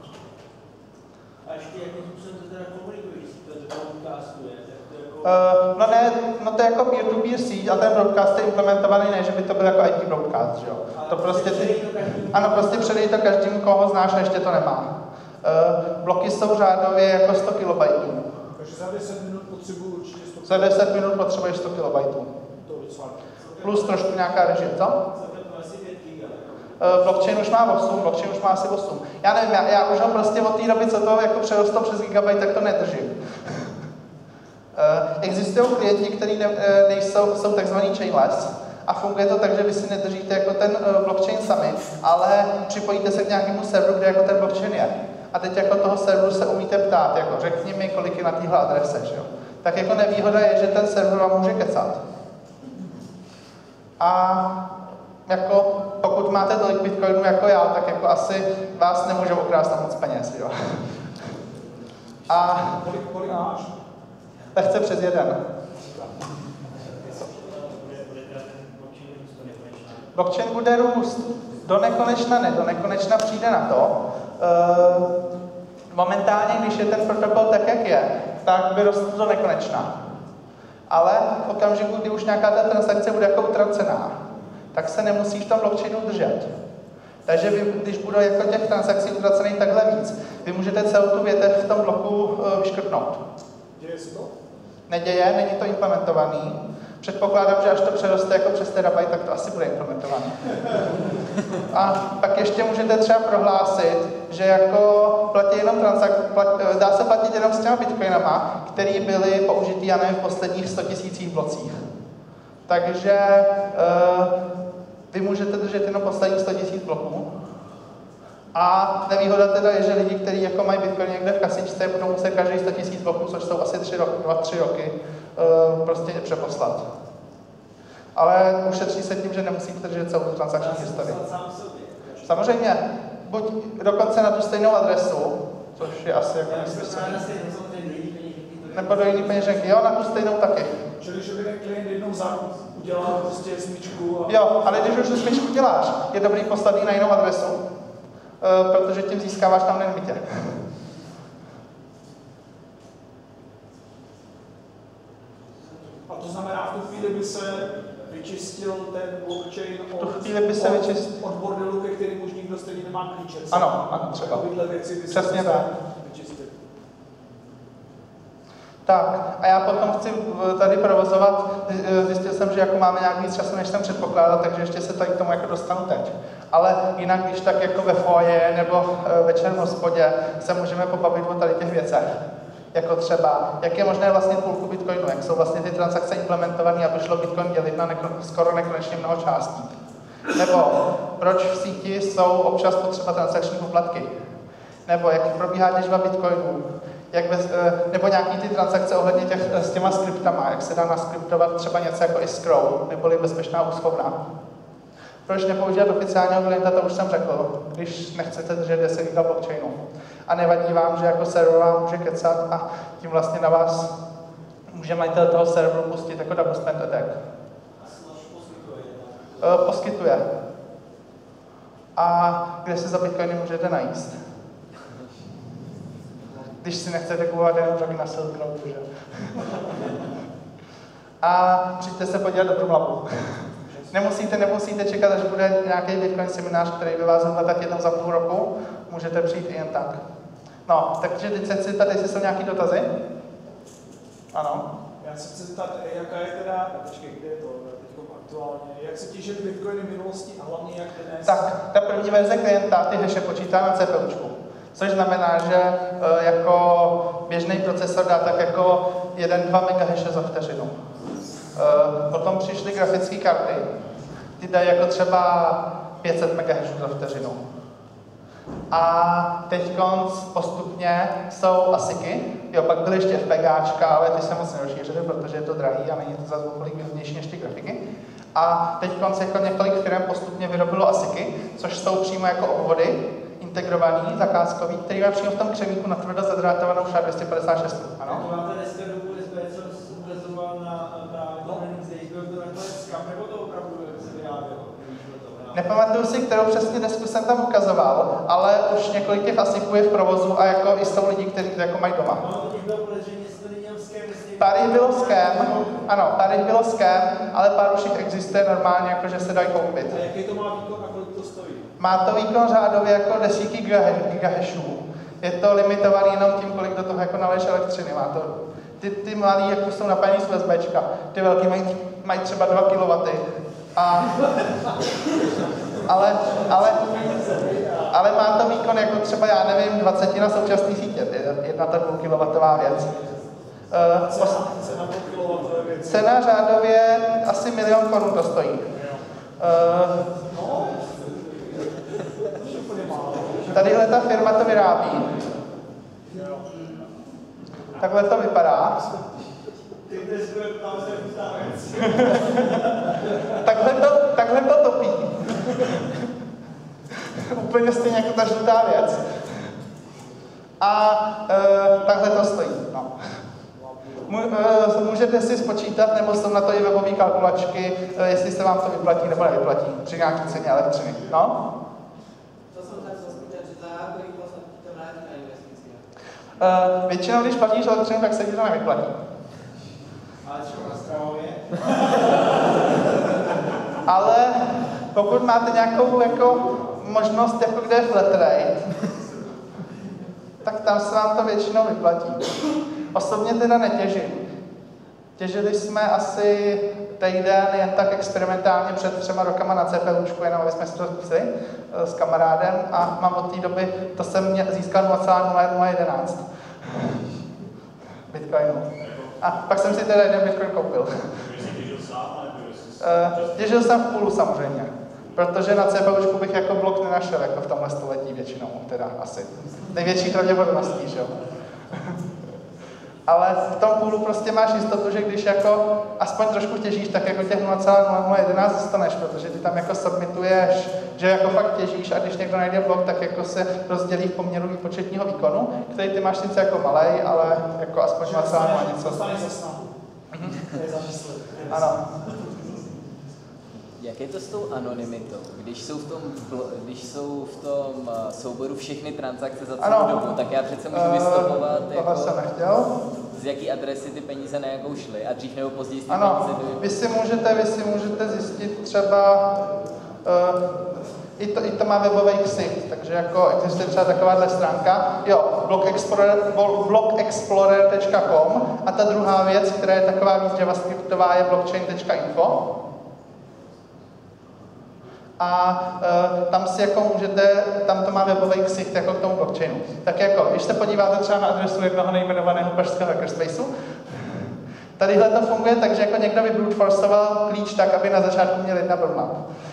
[SPEAKER 4] A ještě jakým způsobem to teda komunikuješ, to broadcastuje?
[SPEAKER 1] No to je jako peer-to-peer síť a ten broadcast je implementovaný, ne, že by to byl jako IP broadcast, že jo? To prostě prostě předej to každému, koho znáš a ještě to nemá. Bloky jsou řádově jako 100 KB.
[SPEAKER 2] Takže za 10 minut potřebuji určitě 100 KB.
[SPEAKER 1] Za 10 minut potřebuješ 100 KB.
[SPEAKER 2] To je docela.
[SPEAKER 1] Plus trošku nějaká režie, co? Blockchain už má 8, blockchain už má asi 8. Já nevím, já už ho prostě od té doby, co to jako přerostlo přes gigabyte, tak to nedržím. Existují klienti, kteří jsou takzvaný chainless a funguje to tak, že vy si nedržíte jako ten blockchain sami, ale připojíte se k nějakému serveru, kde jako ten blockchain je. A teď jako toho serveru se umíte ptát, jako řekni mi, kolik je na téhle adrese, že jo. Tak jako nevýhoda je, že ten server vám může kecat. A jako pokud máte tolik bitcoinů jako já, tak jako asi vás nemůžou okrást na moc peněz, jo. A
[SPEAKER 2] kolik máš?
[SPEAKER 1] Lehce přes 1. Blockchain bude růst. Do nekonečna ne, do nekonečna přijde na to. Momentálně, když je ten protokol tak, jak je, tak by rostl do nekonečna. Ale v okamžiku, kdy už nějaká ta transakce bude jako utracená, tak se nemusí v tom blockchainu držet. Takže vy, když budou jako těch transakcí utracených takhle víc, vy můžete celou tu větev v tom bloku vyškrtnout.
[SPEAKER 2] Děje se to?
[SPEAKER 1] Neděje, není to implementovaný. Předpokládám, že až to přeroste jako přes terabajt, tak to asi bude implementovaný. A pak ještě můžete třeba prohlásit, že jako platí jenom dá se platit jenom s těma bitcoinama, které byly použity, já nevím, v posledních 100 000 blocích. Takže vy můžete držet jenom posledních 100 000 bloků. A nevýhoda teda je, že lidi, kteří jako mají bitcoin někde v kasičce, budou muset každý 100 000 bloků, což jsou asi 2-3 roky, prostě přeposlat. Ale ušetří se tím, že nemusíte držet celou transakční historii. Samozřejmě, buď dokonce na tu stejnou adresu, což je asi jako nesmysl. Nebo do jiný peněženky, jo, na tu stejnou taky.
[SPEAKER 2] Čili, že by ten klient jednou za udělal prostě smyčku a...
[SPEAKER 1] Jo, ale když už tu smyčku děláš, je dobrý poslat ji na jinou adresu, protože tím získáváš tam nemitě.
[SPEAKER 2] A to znamená, v tu chvíli by se vyčistil ten blockchain od bordelu, ke kterým už nikdo stejně nemá klíče.
[SPEAKER 1] Ano, třeba.
[SPEAKER 2] Takovýhle věci by
[SPEAKER 1] přesně
[SPEAKER 2] se
[SPEAKER 1] tak.
[SPEAKER 2] vyčistil.
[SPEAKER 1] Tak, a já potom chci tady provozovat, zjistil jsem, že jako máme nějak víc času, než jsem předpokládal, takže ještě se tady k tomu jako dostanu teď. Ale jinak, když tak jako ve foje nebo večer v hospodě se můžeme pobavit o tady těch věcech. Jako třeba, jak je možné vlastně půlku bitcoinu, jak jsou vlastně ty transakce implementované, aby šlo bitcoin dělit na skoro nekonečně mnoho částí. Nebo proč v síti jsou občas potřeba transakční poplatky. Nebo jak probíhá těžba bitcoinů. Nebo nějaký ty transakce ohledně s těma skriptama, jak se dá naskriptovat třeba něco jako escrow, neboli bezpečná úschovna. Proč nepoužívat oficiálního klienta, to už jsem řekl, když nechcete držet 10 GB blockchainu. A nevadí vám, že jako server vám může kecat a tím vlastně na vás může majitel toho serveru pustit jako double spend attack. Poskytuje. A kde se za bitcoiny můžete najíst. Když si nechcete kupovat jenom drogy na Silk Roadu, že? A přijďte se podívat do Brumlabu. Nemusíte čekat, až bude nějaký Bitcoin seminář, který by vás zhruba tak jednou za půl roku. Můžete přijít i jen tak. No, takže teď se chci tady, jestli jsou nějaký dotazy? Ano.
[SPEAKER 2] Já se chci zeptat, jaká je teda, počkej, kde je to teď aktuálně, jak se těžily Bitcoiny v minulosti a hlavně jak dnes?
[SPEAKER 1] Tak, ta první verze klienta ty haše počítá na CPUčku. Což znamená, že jako běžný procesor dá tak jako 1-2 MHz za vteřinu. Potom přišly grafické karty, ty dají jako třeba 500 MHz za vteřinu. A teď postupně jsou ASICy, jo, pak byly ještě FPGAčka, ale ty se moc nerozšířily, protože je to drahý a není to zase kolik výhodnější než ty grafiky. A teď jako několik firm postupně vyrobilo ASICy, což jsou přímo jako obvody, integrovaný, zakázkový, který má přímo v tom křemíku natvrdo zadrátovanou SHA-256. Ano?
[SPEAKER 4] Máte dneska do USB, co jsi ukazoval na právě byl to nakonec skam, nebo to opravdu se vyrábělo?
[SPEAKER 1] Nepamatuju si, kterou přesně desku jsem tam ukazoval, ale už několik těch ASICů je v provozu a jako i jsou lidi, kteří to jako mají doma. Pár jich bylo scam, ano, pár jich bylo scam, ale pár už jich existuje normálně, jako že se dají koupit.
[SPEAKER 2] A jaký to má výkon a kolik to stojí?
[SPEAKER 1] Má to výkon řádově jako desítky gigahashů. Je to limitovaný jenom tím, kolik do toho jako naleješ elektřiny. Má to, ty malý jako jsou napajený z USBčka, ty velký mají třeba 2 kW. Ale má to výkon jako třeba, já nevím, 20 na současné sítě. Jedna ta 2 kW věc. Cena řádově asi 1 000 000 korun to stojí. Tadyhle ta firma to vyrábí. Takhle to vypadá. takhle to topí. Úplně stejně jako ta žlutá věc. A takhle to stojí. No. Můžete si spočítat, nebo jsou na to i webové kalkulačky, jestli se vám to vyplatí nebo nevyplatí při nějaké ceně elektřiny. No? Většinou, když platíš elektřinu, tak se ti to nevyplatí.
[SPEAKER 4] Ale třeba na stravově?
[SPEAKER 1] Ale pokud máte nějakou jako možnost, jako kde je flat rate, tak tam se vám to většinou vyplatí. Osobně teda netěžím. Těžili jsme asi týden jen tak experimentálně před 3 rokama na CPUčku, jenom aby jsme si to zkusili s kamarádem a mám od té doby, to jsem získal 0,0011 bitcoinu. A pak jsem si teda jeden bitcoin koupil. Těžil jsem v půlu samozřejmě, protože na CPUčku bych jako blok nenašel jako v tomhle století většinou, teda asi. Největší pravděpodobností, že jo. Ale v tom půlu prostě máš jistotu, že když jako aspoň trošku těžíš, tak jako těch 0,0011 dostaneš, protože ty tam jako submituješ, že jako fakt těžíš a když někdo najde blok, tak jako se rozdělí v poměru výpočetního výkonu, který ty máš sice jako malej, ale jako aspoň 0,0 něco.
[SPEAKER 2] Dostaneš za snahu.
[SPEAKER 1] Ano.
[SPEAKER 5] Jak je to s tou anonymitou? Když jsou v tom souboru všechny transakce za celou dobu, tak já přece můžu vystopovat, jako,
[SPEAKER 1] jsem nechtěl.
[SPEAKER 5] z jaký adresy ty peníze na jakou šly a dřív nebo později ty
[SPEAKER 1] ano,
[SPEAKER 5] peníze byly.
[SPEAKER 1] Vy si můžete zjistit třeba, i to má webový ksicht, takže jako existuje třeba takováhle stránka, jo, blockexplorer.com a ta druhá věc, která je taková víc javascriptová, je blockchain.info. A tam si jako můžete, tam to má webový ksicht jako k tomu blockchainu. Tak jako, když se podíváte třeba na adresu jednoho nejmenovaného pražského hackerspaceu, tadyhle to funguje tak, že jako někdo vybrute-forcoval klíč tak, aby na začátku měl 1 Burmap.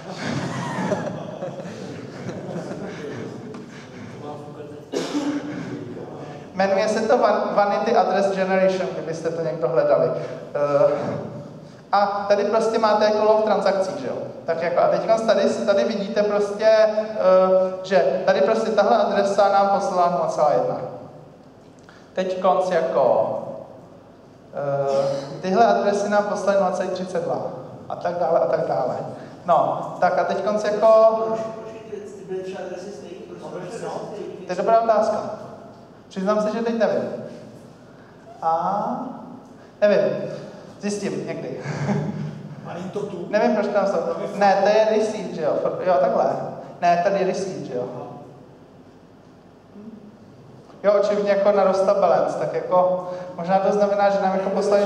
[SPEAKER 1] Jmenuje se to Vanity Address Generation, kdybyste to někdo hledali. A tady prostě máte jako log transakcí, že jo? Tak jako, a teď tady vidíte prostě, že tady prostě tahle adresa nám poslala 0,1. Teď konc jako, tyhle adresy nám poslali 0,32 a tak dále a tak dále. No, tak a teď konc jako, to je dobrá otázka. Přiznám se, že teď nevím. A nevím. Zjistím někdy.
[SPEAKER 2] A není to tu?
[SPEAKER 1] Nevím, proč tam jsou. Ne, to je receipt, že jo? Jo, takhle. Ne, tady je receipt, že jo? Jo, očividně jako narostla balance, tak jako možná to znamená, že nám jako poslali...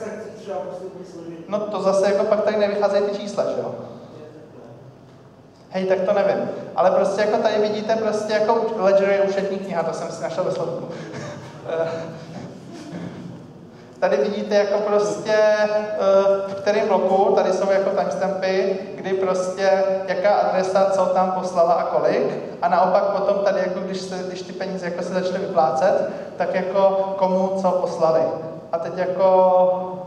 [SPEAKER 1] No to zase jako pak tady nevycházejí ty čísla, že jo? Hej, tak to nevím. Ale prostě jako tady vidíte prostě jako Ledger je účetní kniha, to jsem si našel ve slovku. Tady vidíte jako prostě v kterém bloku, tady jsou jako timestampy, kdy prostě jaká adresa, co tam poslala a kolik. A naopak potom tady, jako když ty peníze jako se začaly vyplácet, tak jako komu co poslali. A teď jako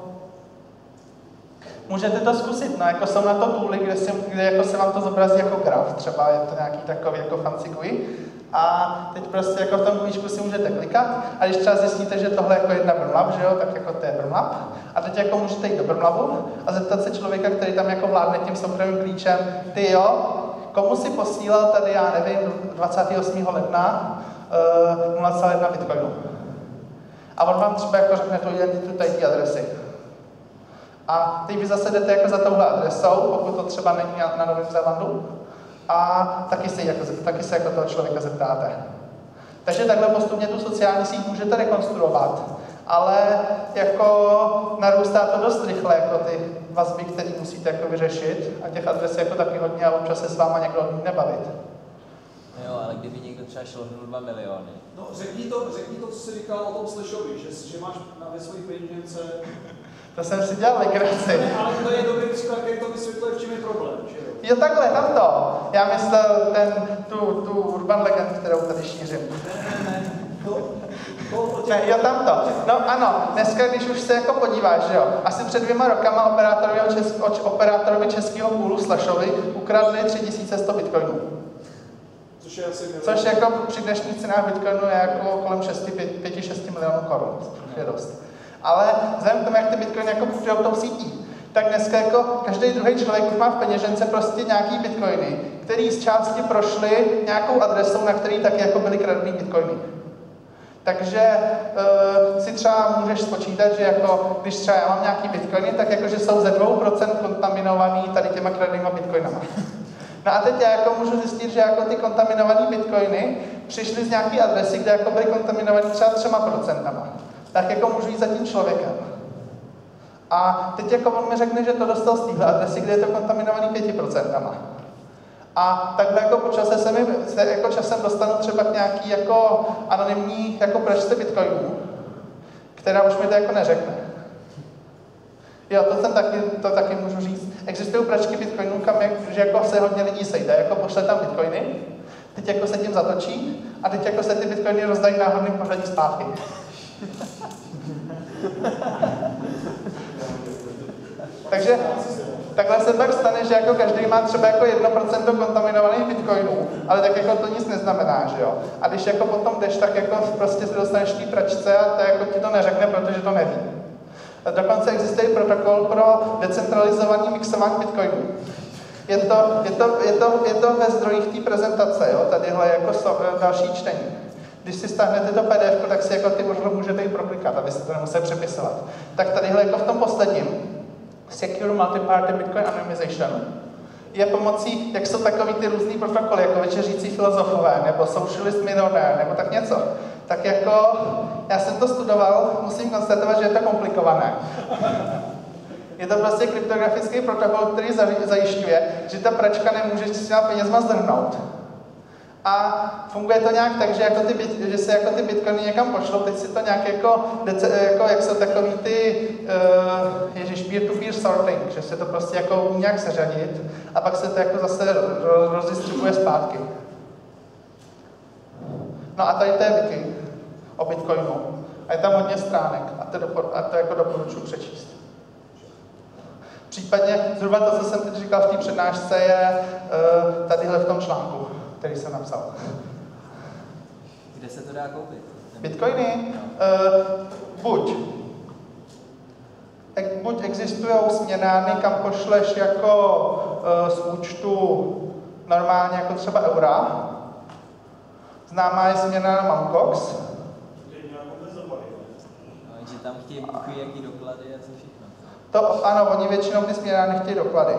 [SPEAKER 1] můžete to zkusit, no, jako jsou na to tooly, kde jako se vám to zobrazí jako graf, třeba je to nějaký takový jako fancy GUI. A teď prostě jako v tom kvíčku si můžete klikat a když třeba zjistíte, že tohle jako jedna Brmlab, že jo, tak jako to je Brmlab. A teď jako můžete jít do Brmlabu a zeptat se člověka, který tam jako vládne tím soukromým klíčem, ty jo, komu si posílal tady, já nevím, 28. ledna 0,1 bitcoinu. A on vám třeba jako řekne tu identitu tady ty adresy. A teď vy zase jdete jako za touhle adresou, pokud to třeba není na Novém Zélandu, a taky se jako toho člověka zeptáte. Takže takhle postupně tu sociální síť můžete rekonstruovat, ale jako narůstá to dost rychle, jako ty vazby, které musíte jako vyřešit a těch adres je jako taky hodně a občas se s váma někdo nebavit.
[SPEAKER 5] Jo, ale kdyby někdo třeba šlohnul 2 miliony.
[SPEAKER 2] No, řekni to, co jsi říkal o tom Slashovi, že máš ve svojí peněžence.
[SPEAKER 1] To jsem si dělal legraci.
[SPEAKER 2] Ne, ale to je dobrý příklad, který to vysvětluje, v čem je problém, že jo?
[SPEAKER 1] Jo, takhle, tamto. Já myslel tu urban legend, kterou tady šířím. Ne, jo, tamto. No ano, dneska, když už se jako podíváš, že jo, asi před 2 rokama operátorovi českého půlu Slashovi ukradli 3100 bitcoinů. Což jako při dnešních cenách bitcoinu je jako kolem 5-6 milionů korun, což je dost. Ale vzhledem k tomu, jak ty bitcoiny jako putují tou sítí, tak dneska jako každý druhý člověk už má v peněžence prostě nějaký bitcoiny, který z části prošly nějakou adresou, na který taky jako byly kradený bitcoiny. Takže si třeba můžeš spočítat, že jako, když třeba já mám nějaký bitcoiny, tak jakože jsou ze 2% kontaminovaný tady těma kradenýma bitcoinama. No a teď já jako můžu zjistit, že jako ty kontaminované bitcoiny přišly z nějaké adresy, kde jako byly kontaminovaný třeba 3%. Tak jako můžu jít za tím člověkem. A teď jako on mi řekne, že to dostal z téhle adresy, kde je to kontaminovaný 5%. A takhle jako po čase se jako časem dostanu třeba k nějaký jako anonymní jako pračce bitcoinů, která už mi to jako neřekne. Jo, to taky můžu říct. Existují pračky bitcoinů, že jako se hodně lidí sejde, jako pošle tam bitcoiny, teď jako se tím zatočí a teď jako se ty bitcoiny rozdají náhodným pořadí zpátky. Takže takhle se tak stane, že jako každý má třeba jako 1% kontaminovaných bitcoinů, ale tak jako to nic neznamená, že jo. A když jako potom jdeš, tak jako prostě se dostaneš v té pračce a to jako ti to neřekne, protože to neví. Dokonce existuje protokol pro decentralizovaný mixování bitcoinů. Je to ve zdrojích té prezentace, jo, tadyhle jako další čtení. Když si stáhnete to PDF, tak si jako ty možná můžete i proklikat, abyste to nemuseli přepisovat. Tak tadyhle jako v tom posledním, Secure Multi-Party Bitcoin Anonymization, je pomocí, jak jsou takový ty různý protokoly, jako večeřící filozofové, nebo socialist milionér, nebo tak něco. Tak jako, já jsem to studoval, musím konstatovat, že je to komplikované. Je to prostě kryptografický protokol, který zajišťuje, že ta pračka nemůže s těma penězma zdrhnout. A funguje to nějak tak, že, jako že se jako ty bitcoiny někam pošlou, teď si to nějak jako jak jsou takový ty peer-to-peer sorting, že se to prostě jako nějak seřadit a pak se to jako zase rozdistribuje zpátky. No a tady to je wiki o bitcoinu. A je tam hodně stránek a to jako doporučuji přečíst. Případně zhruba to, co jsem teď říkal v té přednášce, je tadyhle v tom článku, který jsem napsal.
[SPEAKER 5] Kde se to dá koupit?
[SPEAKER 1] Bitcoiny? Buď existují směnárny, kam pošleš jako z účtu normálně jako třeba eura. Známá je směnárna Mt. Gox.
[SPEAKER 5] bukují jaký doklady a co všechno.
[SPEAKER 1] To ano, oni většinou ty směrá nechtějí doklady.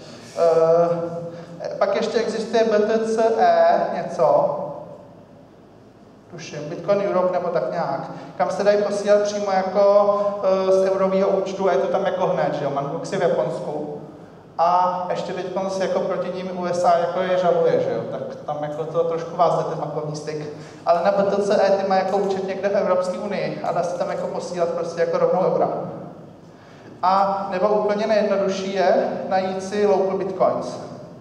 [SPEAKER 1] Pak ještě existuje BTCE něco, tuším, Bitcoin Europe nebo tak nějak, kam se dají posílat přímo jako z eurového účtu a je to tam jako hned, že jo, Manbox je v Japonsku. A ještě teď jako proti ním USA jako je žaluje, že jo, tak tam jako to trošku vázne ten bankovní styk. Ale na BTCE ty má jako účet někde v Evropské unii a dá se tam jako posílat prostě jako rovnou eura. A nebo úplně nejjednodušší je najít si local bitcoins.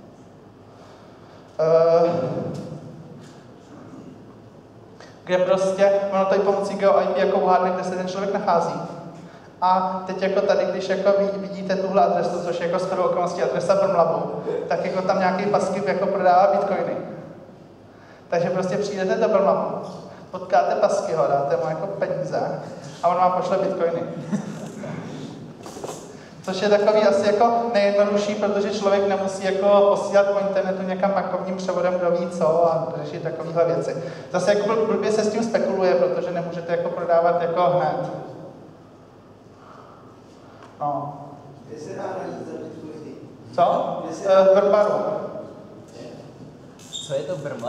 [SPEAKER 1] Kde prostě, ono tady pomocí GeoIP jako uhádne, kde se ten člověk nachází. A teď jako tady, když jako vidíte tuhle adresu, což je jako shodou okolností adresa Brmlabu, tak jako tam nějaký Paskyp jako prodává bitcoiny. Takže prostě přijdete do Brmlabu, potkáte Paskyho, dáte mu jako peníze a on vám pošle bitcoiny. Což je takový asi jako nejjednodušší, protože člověk nemusí jako posílat po internetu někam bankovním převodem, kdo ví co a řešit takovéhle věci. Zase jako blbě se s tím spekuluje, protože nemůžete jako prodávat jako hned. No.
[SPEAKER 4] Kde se dá najít za bitcoiny?
[SPEAKER 1] Co? V Brmaru.
[SPEAKER 5] Co je to Brma?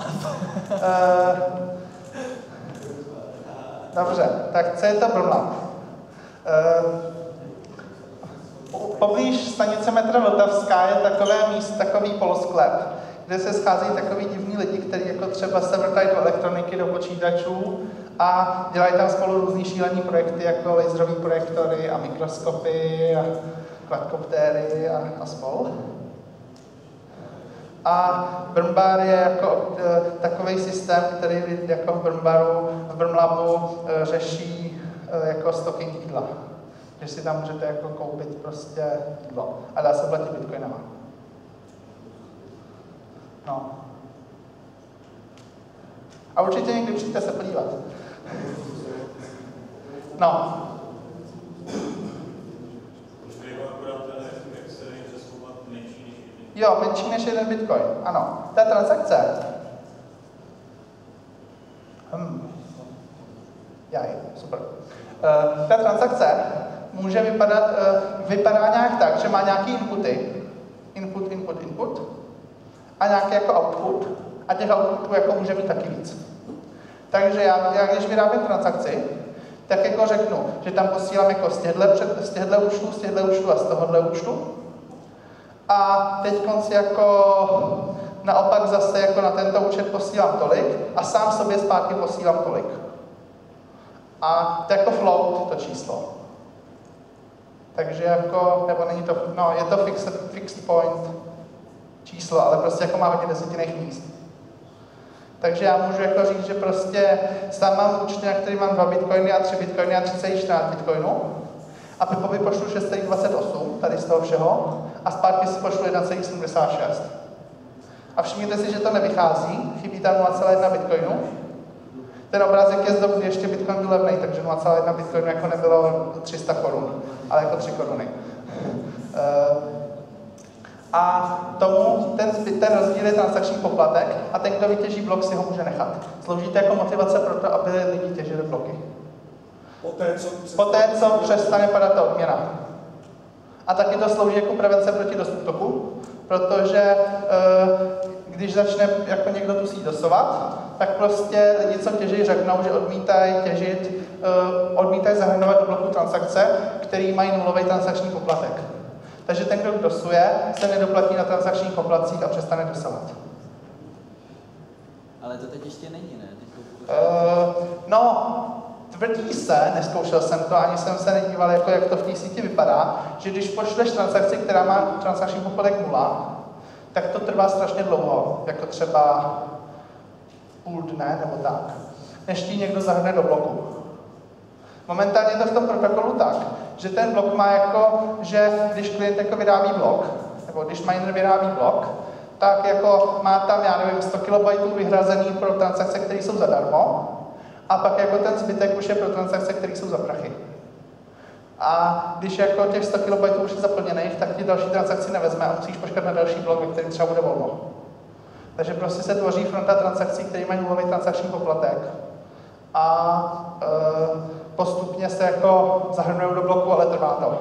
[SPEAKER 1] Dobře, tak co je to Brmlav? Poblíž stanice metra Vltavská je takové místo, takový polosklep, kde se scházejí takový divní lidi, kteří jako třeba se vrtají do elektroniky, do počítačů a dělají tam spolu různý šílený projekty, jako laserové projektory a mikroskopy a quadcoptery a spol. A Brmbar je jako takový systém, který jako v Brmlabu řeší jako stocking jídla. Že si tam můžete jako koupit prostě jídlo a dá se platit bitcoinama. No. A určitě někdy přijďte se podívat. No. Jo, menší než jeden bitcoin, ano. Ta transakce. Super. Ta transakce může vypadá nějak tak, že má nějaký inputy, input, a nějaký jako output, a těch outputů jako může mít taky víc. Takže já když vyrábím transakci, tak jako řeknu, že tam posílám jako z těchto účtu a z tohohle účtu. A teď konci jako naopak zase jako na tento účet posílám tolik a sám sobě zpátky posílám tolik. A to jako float, to číslo. Takže jako, nebo není to, no je to fixed point číslo, ale prostě jako má hodně desetinných míst. Takže já můžu jako říct, že prostě sám mám účet, na který mám 2 bitcoiny a 3 bitcoiny a 3,14 bitcoinu. A Pepovi pošlu 6,28 tady z toho všeho a zpátky si pošlu 1,76. A všimněte si, že to nevychází, chybí tam 0,1 bitcoinu. Ten obrázek je z doby, kdy ještě bitcoin byl levnej, takže 0,1 bitcoinu jako nebylo 300 korun, ale jako 3 koruny. A tomu ten rozdíl je transakční poplatek a ten, kdo vytěží blok, si ho může nechat. Slouží to jako motivace pro to, aby lidi těžili bloky. Poté, co přestane padat ta odměna. A taky to slouží jako prevence proti dostup toku, protože když začne jako někdo tu síť dosovat, tak prostě lidi, co těží, řeknou, že odmítají těžit, odmítají zahrnovat do bloku transakce, který mají nulový transakční poplatek. Takže ten, kdo dosuje, se nedoplatí na transakčních poplatcích a přestane dosovat.
[SPEAKER 5] Ale to teď ještě není, ne?
[SPEAKER 1] Tvrdí se, neskoušel jsem to, ani jsem se nedíval, jako jak to v té síti vypadá, že když pošleš transakci, která má transakční poplatek 0, tak to trvá strašně dlouho, jako třeba půl dne nebo tak, než ti někdo zahrne do bloku. Momentálně je to v tom protokolu tak, že ten blok má jako, že když klient jako vyrábí blok, nebo když miner vyrábí blok, tak jako má tam, já nevím, 100 KB vyhrazený pro transakce, které jsou zadarmo, a pak jako ten zbytek už je pro transakce, které jsou za prachy. A když jako těch 100 KB už je zaplněných, tak ti další transakci nevezme a musíš počkat na další blok, ve kterém třeba bude volno. Takže prostě se tvoří fronta transakcí, které mají nulový transakční poplatek. A postupně se jako zahrnují do bloku, ale trvá to.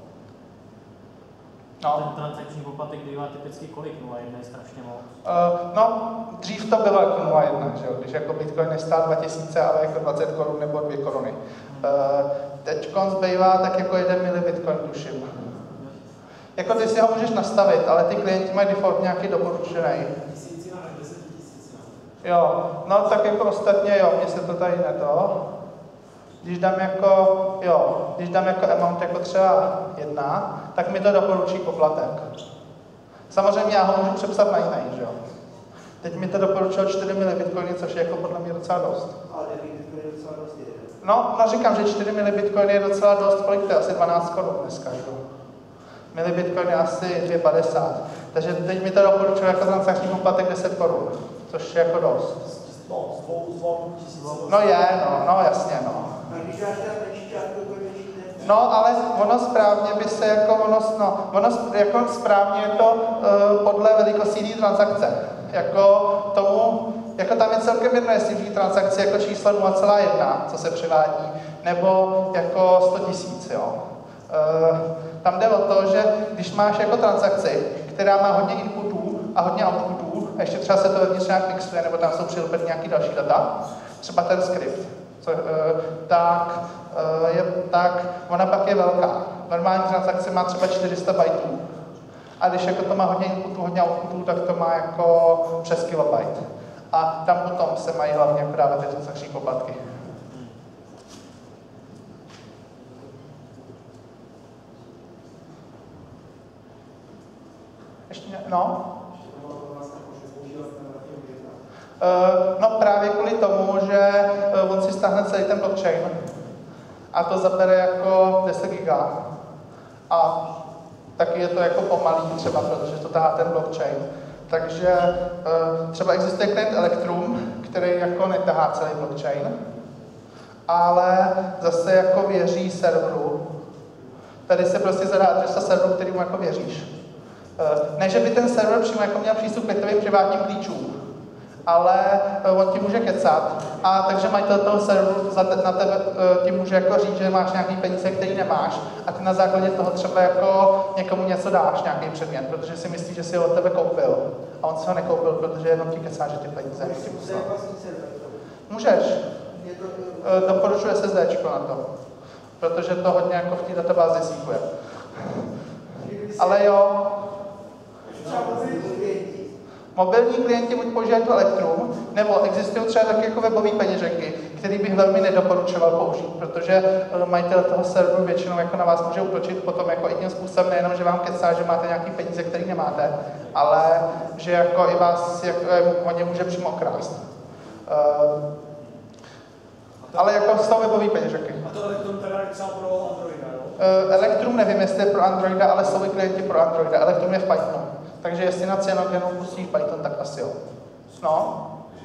[SPEAKER 6] No. Ten transakční poplatek bývá typicky kolik? 0,1 je strašně moc.
[SPEAKER 1] No, dřív to bylo jako 0,1, že jo? Když jako Bitcoin nestál 2000, ale jako 20 korun nebo 2 koruny. Teďkon zbývá tak jako 1 milibitcoin, tuším. Jako ty si ho můžeš nastavit, ale ty klienti mají default nějaký doporučený. Jo, no tak jako ostatně jo, mně se to tady neto. Když dám jako amount jako třeba 1, tak mi to doporučí poplatek. Samozřejmě já ho můžu přepsat na jiný, že jo. Teď mi to doporučilo 4 milibitcoiny, což je jako podle mě docela dost.
[SPEAKER 7] Ale 9 bitcoin je docela dost, je.
[SPEAKER 1] No říkám, že 4 milibitcoiny je docela dost, kolik to je? Asi 12 korun dneska, jo. Milibitcoin je asi 2,50. Takže teď mi to doporučilo jako transakční poplatek 10 korun, což je jako dost. No je, no jasně, no.
[SPEAKER 7] A když dáš tam menší částku, to menší ne?
[SPEAKER 1] No, ale ono správně by se jako, ono jako správně je to podle velikosti té transakce. Jako tam je celkem jedno, jestli v transakci jako číslo 0,1, co se přivádí, nebo jako 100 000, jo. Tam jde o to, že když máš jako transakci, která má hodně inputů a hodně outputů, a ještě třeba se to vevnitř nějak mixuje, nebo tam jsou přilupeny nějaký další data, třeba ten skript, tak ona pak je velká. Normální transakce má třeba 400 bajtů. A když jako to má hodně inputů, hodně outputů, tak to má jako přes kilobajt. A tam potom se mají hlavně jako dávat ty transakční poplatky. Ještě no? No právě kvůli tomu, že on si stáhne celý ten blockchain a to zabere jako 10 giga. A taky je to jako pomalý třeba, protože to tahá ten blockchain. Takže třeba existuje klient Electrum, který jako netahá celý blockchain, ale zase jako věří serveru. Tady se prostě zadá adresa serveru, kterýmu jako věříš. Ne, že by ten server přímo jako měl přístup k tvým privátním klíčům, ale on ti může kecat, a takže majitel toho serveru na tebe ti může jako říct, že máš nějaký peníze, který nemáš, a ty na základě toho třeba jako někomu něco dáš, nějaký předmět, protože si myslí, že si ho od tebe koupil. A on si ho nekoupil, protože jenom ti kecá, že ty peníze ti musel. Můžeš. Doporučuje SSDčko na to, protože to hodně jako v té databázi síkuje. Ale jo, mobilní klienti buď používají tu Electrum, nebo existují třeba taky jako webové peněženky, který bych velmi nedoporučoval použít, protože majitel toho serveru většinou jako na vás může útočit potom jako jedním způsobem, nejenom, že vám kecá, že máte nějaký peníze, který nemáte, ale že jako i vás jako, hodně může přímo krást. Ale jako jsou webové peněženky.
[SPEAKER 2] A to Electrum teda je třeba pro Androida, jo?
[SPEAKER 1] Electrum nevím, jestli je pro Androida, ale jsou i klienti pro Androida. Electrum je v Pythonu. Takže jestli na Cyanogenu pustíš Python, tak asi jo. No?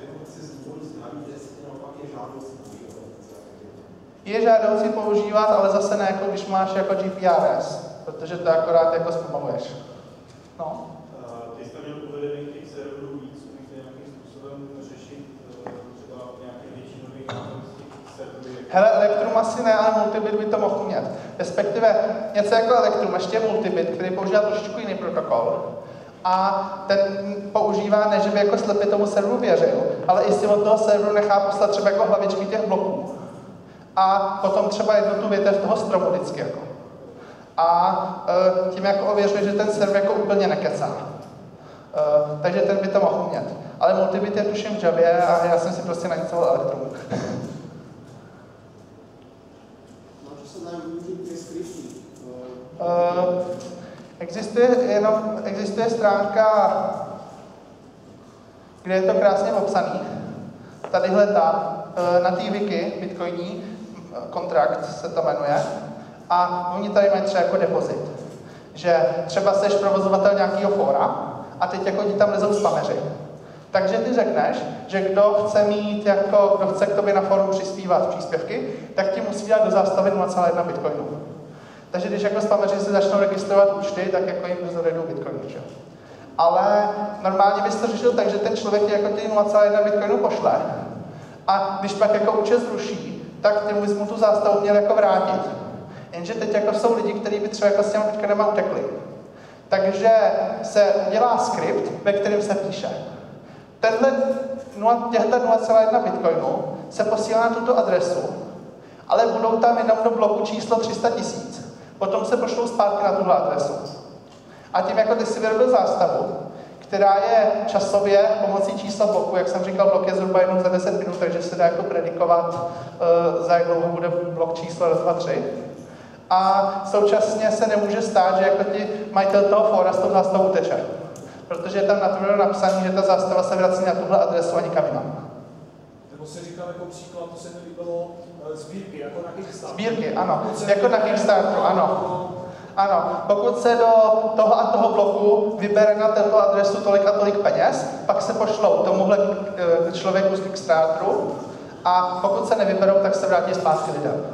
[SPEAKER 1] Je žádoucí používat, ale zase ne jako když máš jako GPRS, protože to akorát jako zpomaluješ. No?
[SPEAKER 3] Ty jste měl uvedených těch serverů víc, umíte nějakým způsobem řešit třeba nějaké většinový servery?
[SPEAKER 1] Hele, Electrum asi ne, ale Multibit by to mohl umět. Respektive něco jako Electrum, ještě Multibit, který používá trošičku jiný protokol. A ten používá, ne že by jako slepě tomu serveru věřil, ale i si od toho serveru nechá poslat třeba jako hlavičky těch bloků. A potom třeba jednu tu větev toho stromu vždycky jako. A tím jako ověřuje, že ten server jako úplně nekecá. Takže ten by to mohl umět. Ale Multibit je tuším v Javě a já jsem si prostě nainstaloval Electrum. Existuje stránka, kde je to krásně popsaný. Tadyhle na té wiki Bitcoiní, kontrakt se to jmenuje. A oni tady mají třeba jako depozit. Že třeba seš provozovatel nějakého fóra a teď jako ti tam lezou spameři. Takže ty řekneš, že kdo chce k tobě na fórum přispívat příspěvky, tak ti musí dát do zástavy 0,1 bitcoinu. Takže když jako spameři si začnou registrovat účty, tak jako jim dojdou bitcoinu. Čo? Ale normálně bys to řešil tak, že ten člověk ti jako ty 0,1 bitcoinu pošle a když pak jako účet zruší, tak těm bys mu tu zástavu měl jako vrátit. Jenže teď jako jsou lidi, kteří by třeba jako s těma bitcoinama utekli. Takže se dělá skript, ve kterém se píše. Těchto 0,1 bitcoinu se posílá na tuto adresu, ale budou tam jenom do bloku číslo 300 000. Potom se pošlou zpátky na tuhle adresu. A tím jako ty si vyrobil zástavu, která je časově pomocí čísla bloku, jak jsem říkal, blok je zhruba jenom za 10 minut, takže se dá jako predikovat, za jak dlouho bude blok číslo 2, 3. A současně se nemůže stát, že jako ti majitel toho fóra s tou zástavou uteče. Protože je tam napsané, že ta zástava se vrací na tuhle adresu a nikam jinam.
[SPEAKER 2] Nebo se říkal jako příklad, to se mi líbilo, sbírky, jako na Kickstarteru.
[SPEAKER 1] Sbírky, ano. Jako na Kickstarteru, ano. Ano, pokud se do toho a toho bloku vybere na této adresu tolik a tolik peněz, pak se pošlou tomuhle člověku z Kickstarteru a pokud se nevyberou, tak se vrátí zpátky lidem.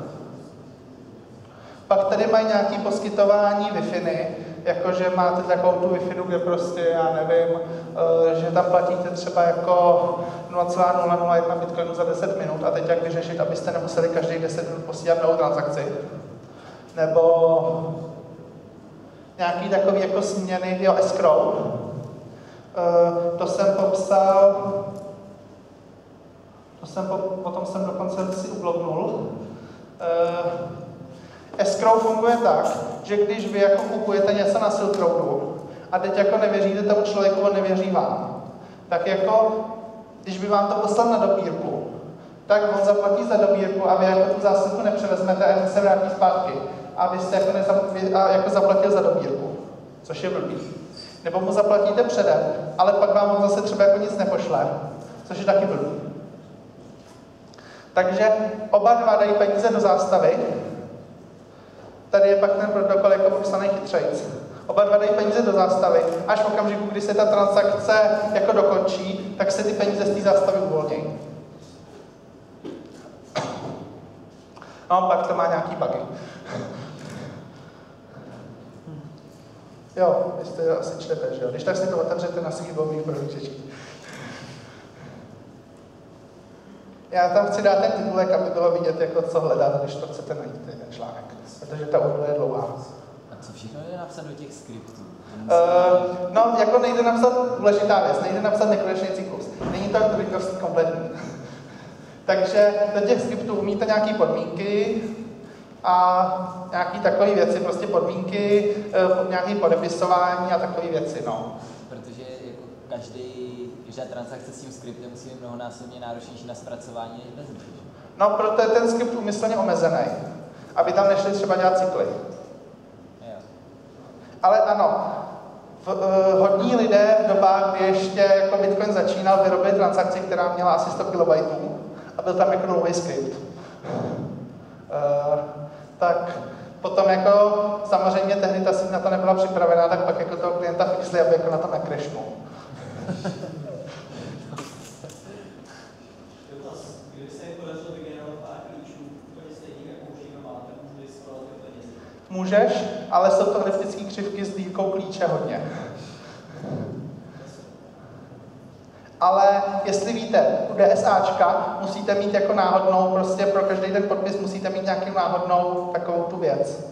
[SPEAKER 1] Pak tady mají nějaké poskytování Wi-Fi, jakože máte takovou tu Wi-Fi, kde prostě, já nevím, že tam platíte třeba jako 0,001 bitcoinu za 10 minut a teď jak vyřešit, abyste nemuseli každý 10 minut posílat novou transakci. Nebo nějaký takový jako směny, jo, escrow. To jsem popsal, potom jsem dokonce si ublognul. Escrow funguje tak, že když vy jako kupujete něco na Silk Roadu a teď jako nevěříte tomu člověku, on nevěří vám, tak jako, když by vám to poslal na dobírku, tak on zaplatí za dobírku a vy jako tu zásilku nepřevezmete a se vrátí zpátky. A vy jste jako zaplatil za dobírku, což je blbý. Nebo mu zaplatíte předem, ale pak vám on zase třeba jako nic nepošle, což je taky blbý. Takže oba dva dají peníze do zástavy. Tady je pak ten protokol jako popsaný chytřejc. Oba dva dají peníze do zástavy, až v okamžiku, kdy se ta transakce jako dokončí, tak se ty peníze z té zástavy uvolnějí. No, pak to má nějaký bugy. Jo, vy jste to asi čtete, že jo? Když tak si to otevřete na svých webových prohlížečích. Já tam chci dát ten titulek, aby bylo vidět, jako co hledat, když to chcete najít, ten článek. Protože ta URL je dlouhá.
[SPEAKER 5] A co všechno je napsat do těch skriptů?
[SPEAKER 1] No, jako nejde napsat důležitá věc, nejde napsat nekonečný cyklus. Není to dost kompletní. Takže do těch skriptů umíte nějaké podmínky a nějaké takové věci, prostě podmínky, nějaké podepisování a takové věci, no.
[SPEAKER 5] Protože jako každá transakce s tím skriptem musí být mnohonásobně náročnější na zpracování než bez něj.
[SPEAKER 1] No, proto je ten skript úmyslně omezený, aby tam nešli třeba dělat cykly.
[SPEAKER 5] Jo.
[SPEAKER 1] Ale ano, hodní lidé v dobách, kdy ještě jako Bitcoin začínal, vyrobili transakci, která měla asi 100 KB a byl tam jako dlouhý skript. Tak potom jako samozřejmě tehdy ta síť na to nebyla připravená, tak pak jako toho klienta fixli, aby jako na to necrashnul.
[SPEAKER 4] Kdyby se jim podařilo vygenerovat pár klíčů, úplně stejných, jak použijeme máte, můžu diskolovat ty peníze.
[SPEAKER 1] Můžeš, ale jsou to elliptické křivky s dýrkou klíče hodně. Ale jestli víte, u DSAčka musíte mít jako náhodnou, prostě pro každý ten podpis musíte mít nějakou náhodnou takovou tu věc.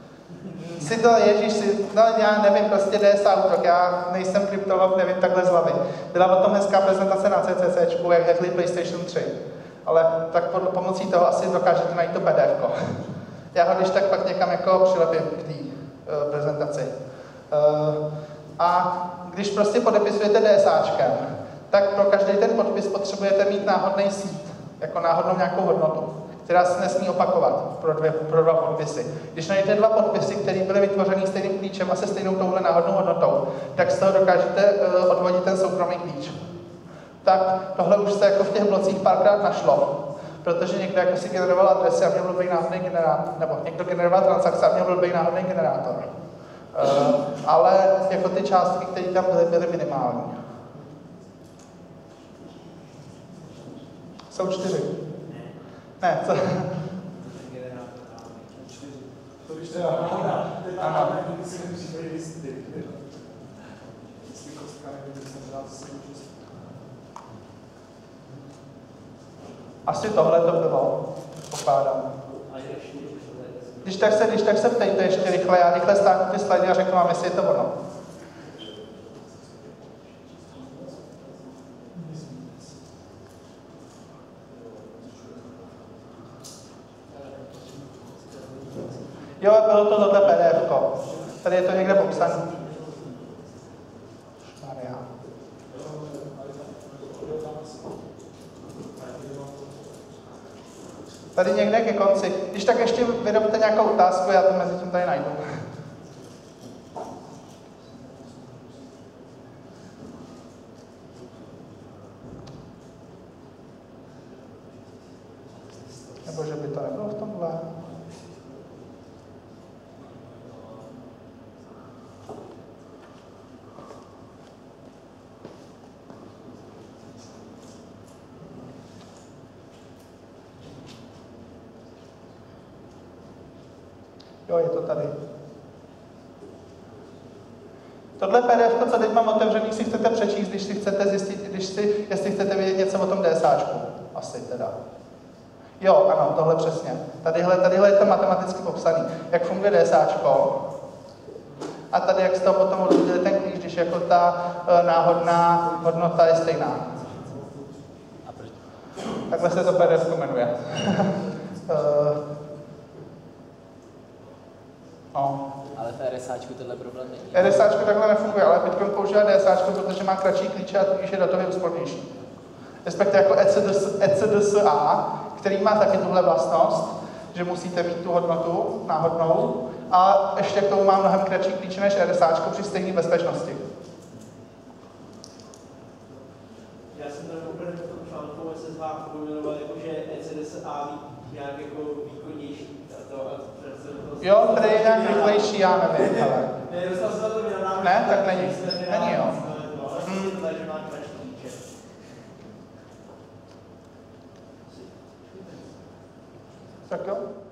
[SPEAKER 1] Já nevím, prostě DSA útok, já nejsem kryptolog, nevím takhle z hlavy. Byla o tom hezká prezentace na CCCčku, jak hackli PlayStation 3. Ale tak pomocí toho asi dokážete najít to PDFko. Já ho když tak pak někam jako přilepím k té prezentaci. A když prostě podepisujete DSAčkem, tak pro každý ten podpis potřebujete mít náhodný síť, jako náhodnou nějakou hodnotu, která se nesmí opakovat pro dva podpisy. Když najdete dva podpisy, které byly vytvořeny stejným klíčem a se stejnou touhle náhodnou hodnotou, tak z toho dokážete odvodit ten soukromý klíč. Tak tohle už se jako v těch blocích párkrát našlo, protože někdo jako si generoval adresy a měl blbý náhodný generátor, nebo někdo generoval transakce a měl blbý náhodný generátor. Ale jako ty částky, které tam byly minimální. Jsou 4. Ne, co?
[SPEAKER 2] To když teda náhoda,
[SPEAKER 1] ano.
[SPEAKER 2] nikdy si nepřipraví listy. Jestli kostka nevím, jsem rád zase
[SPEAKER 1] Asi tohle to bylo. pokládám. Když tak se ptejte ještě rychle, já rychle stáhnu ty slidy a řeknu vám, jestli je to ono. Jo, bylo to tohle PDF-ko. Tady je to někde popsané. Maria. Tady někde ke konci. Když tak ještě vyrobte nějakou otázku, já to mezi tím tady najdu. Nebo že by to nebylo v tomhle. Jo, je to tady. Tohle PDF, co teď mám otevřený, si chcete přečíst, když si chcete zjistit, jestli chcete vědět něco o tom DSAčku. Asi teda. Jo, ano, tohle přesně. Tadyhle je to matematicky popsaný. Jak funguje DSAčko. A tady, jak z toho potom odvodili ten klíč, když jako ta náhodná hodnota je stejná. Takhle se to PDF jmenuje. No.
[SPEAKER 5] Ale v RSAčku tohle problém není.
[SPEAKER 1] RSAčko takhle nefunguje, ale Bitcoin používá DSAčko, protože má kratší klíče a tudíž je datově úspornější. Respektive jako ECDSA, který má taky tuhle vlastnost, že musíte mít tu hodnotu náhodnou a ještě k tomu má mnohem kratší klíče než RSAčko při stejné bezpečnosti.
[SPEAKER 7] Já jsem tady úplně v tom článku SSH pojmenoval jako, že ECDSA nějak jako výkonnější.
[SPEAKER 1] Jo, tady je nějak rychlejší, já nevím, ale... Ne, tak není. Není, jo. Tak jo.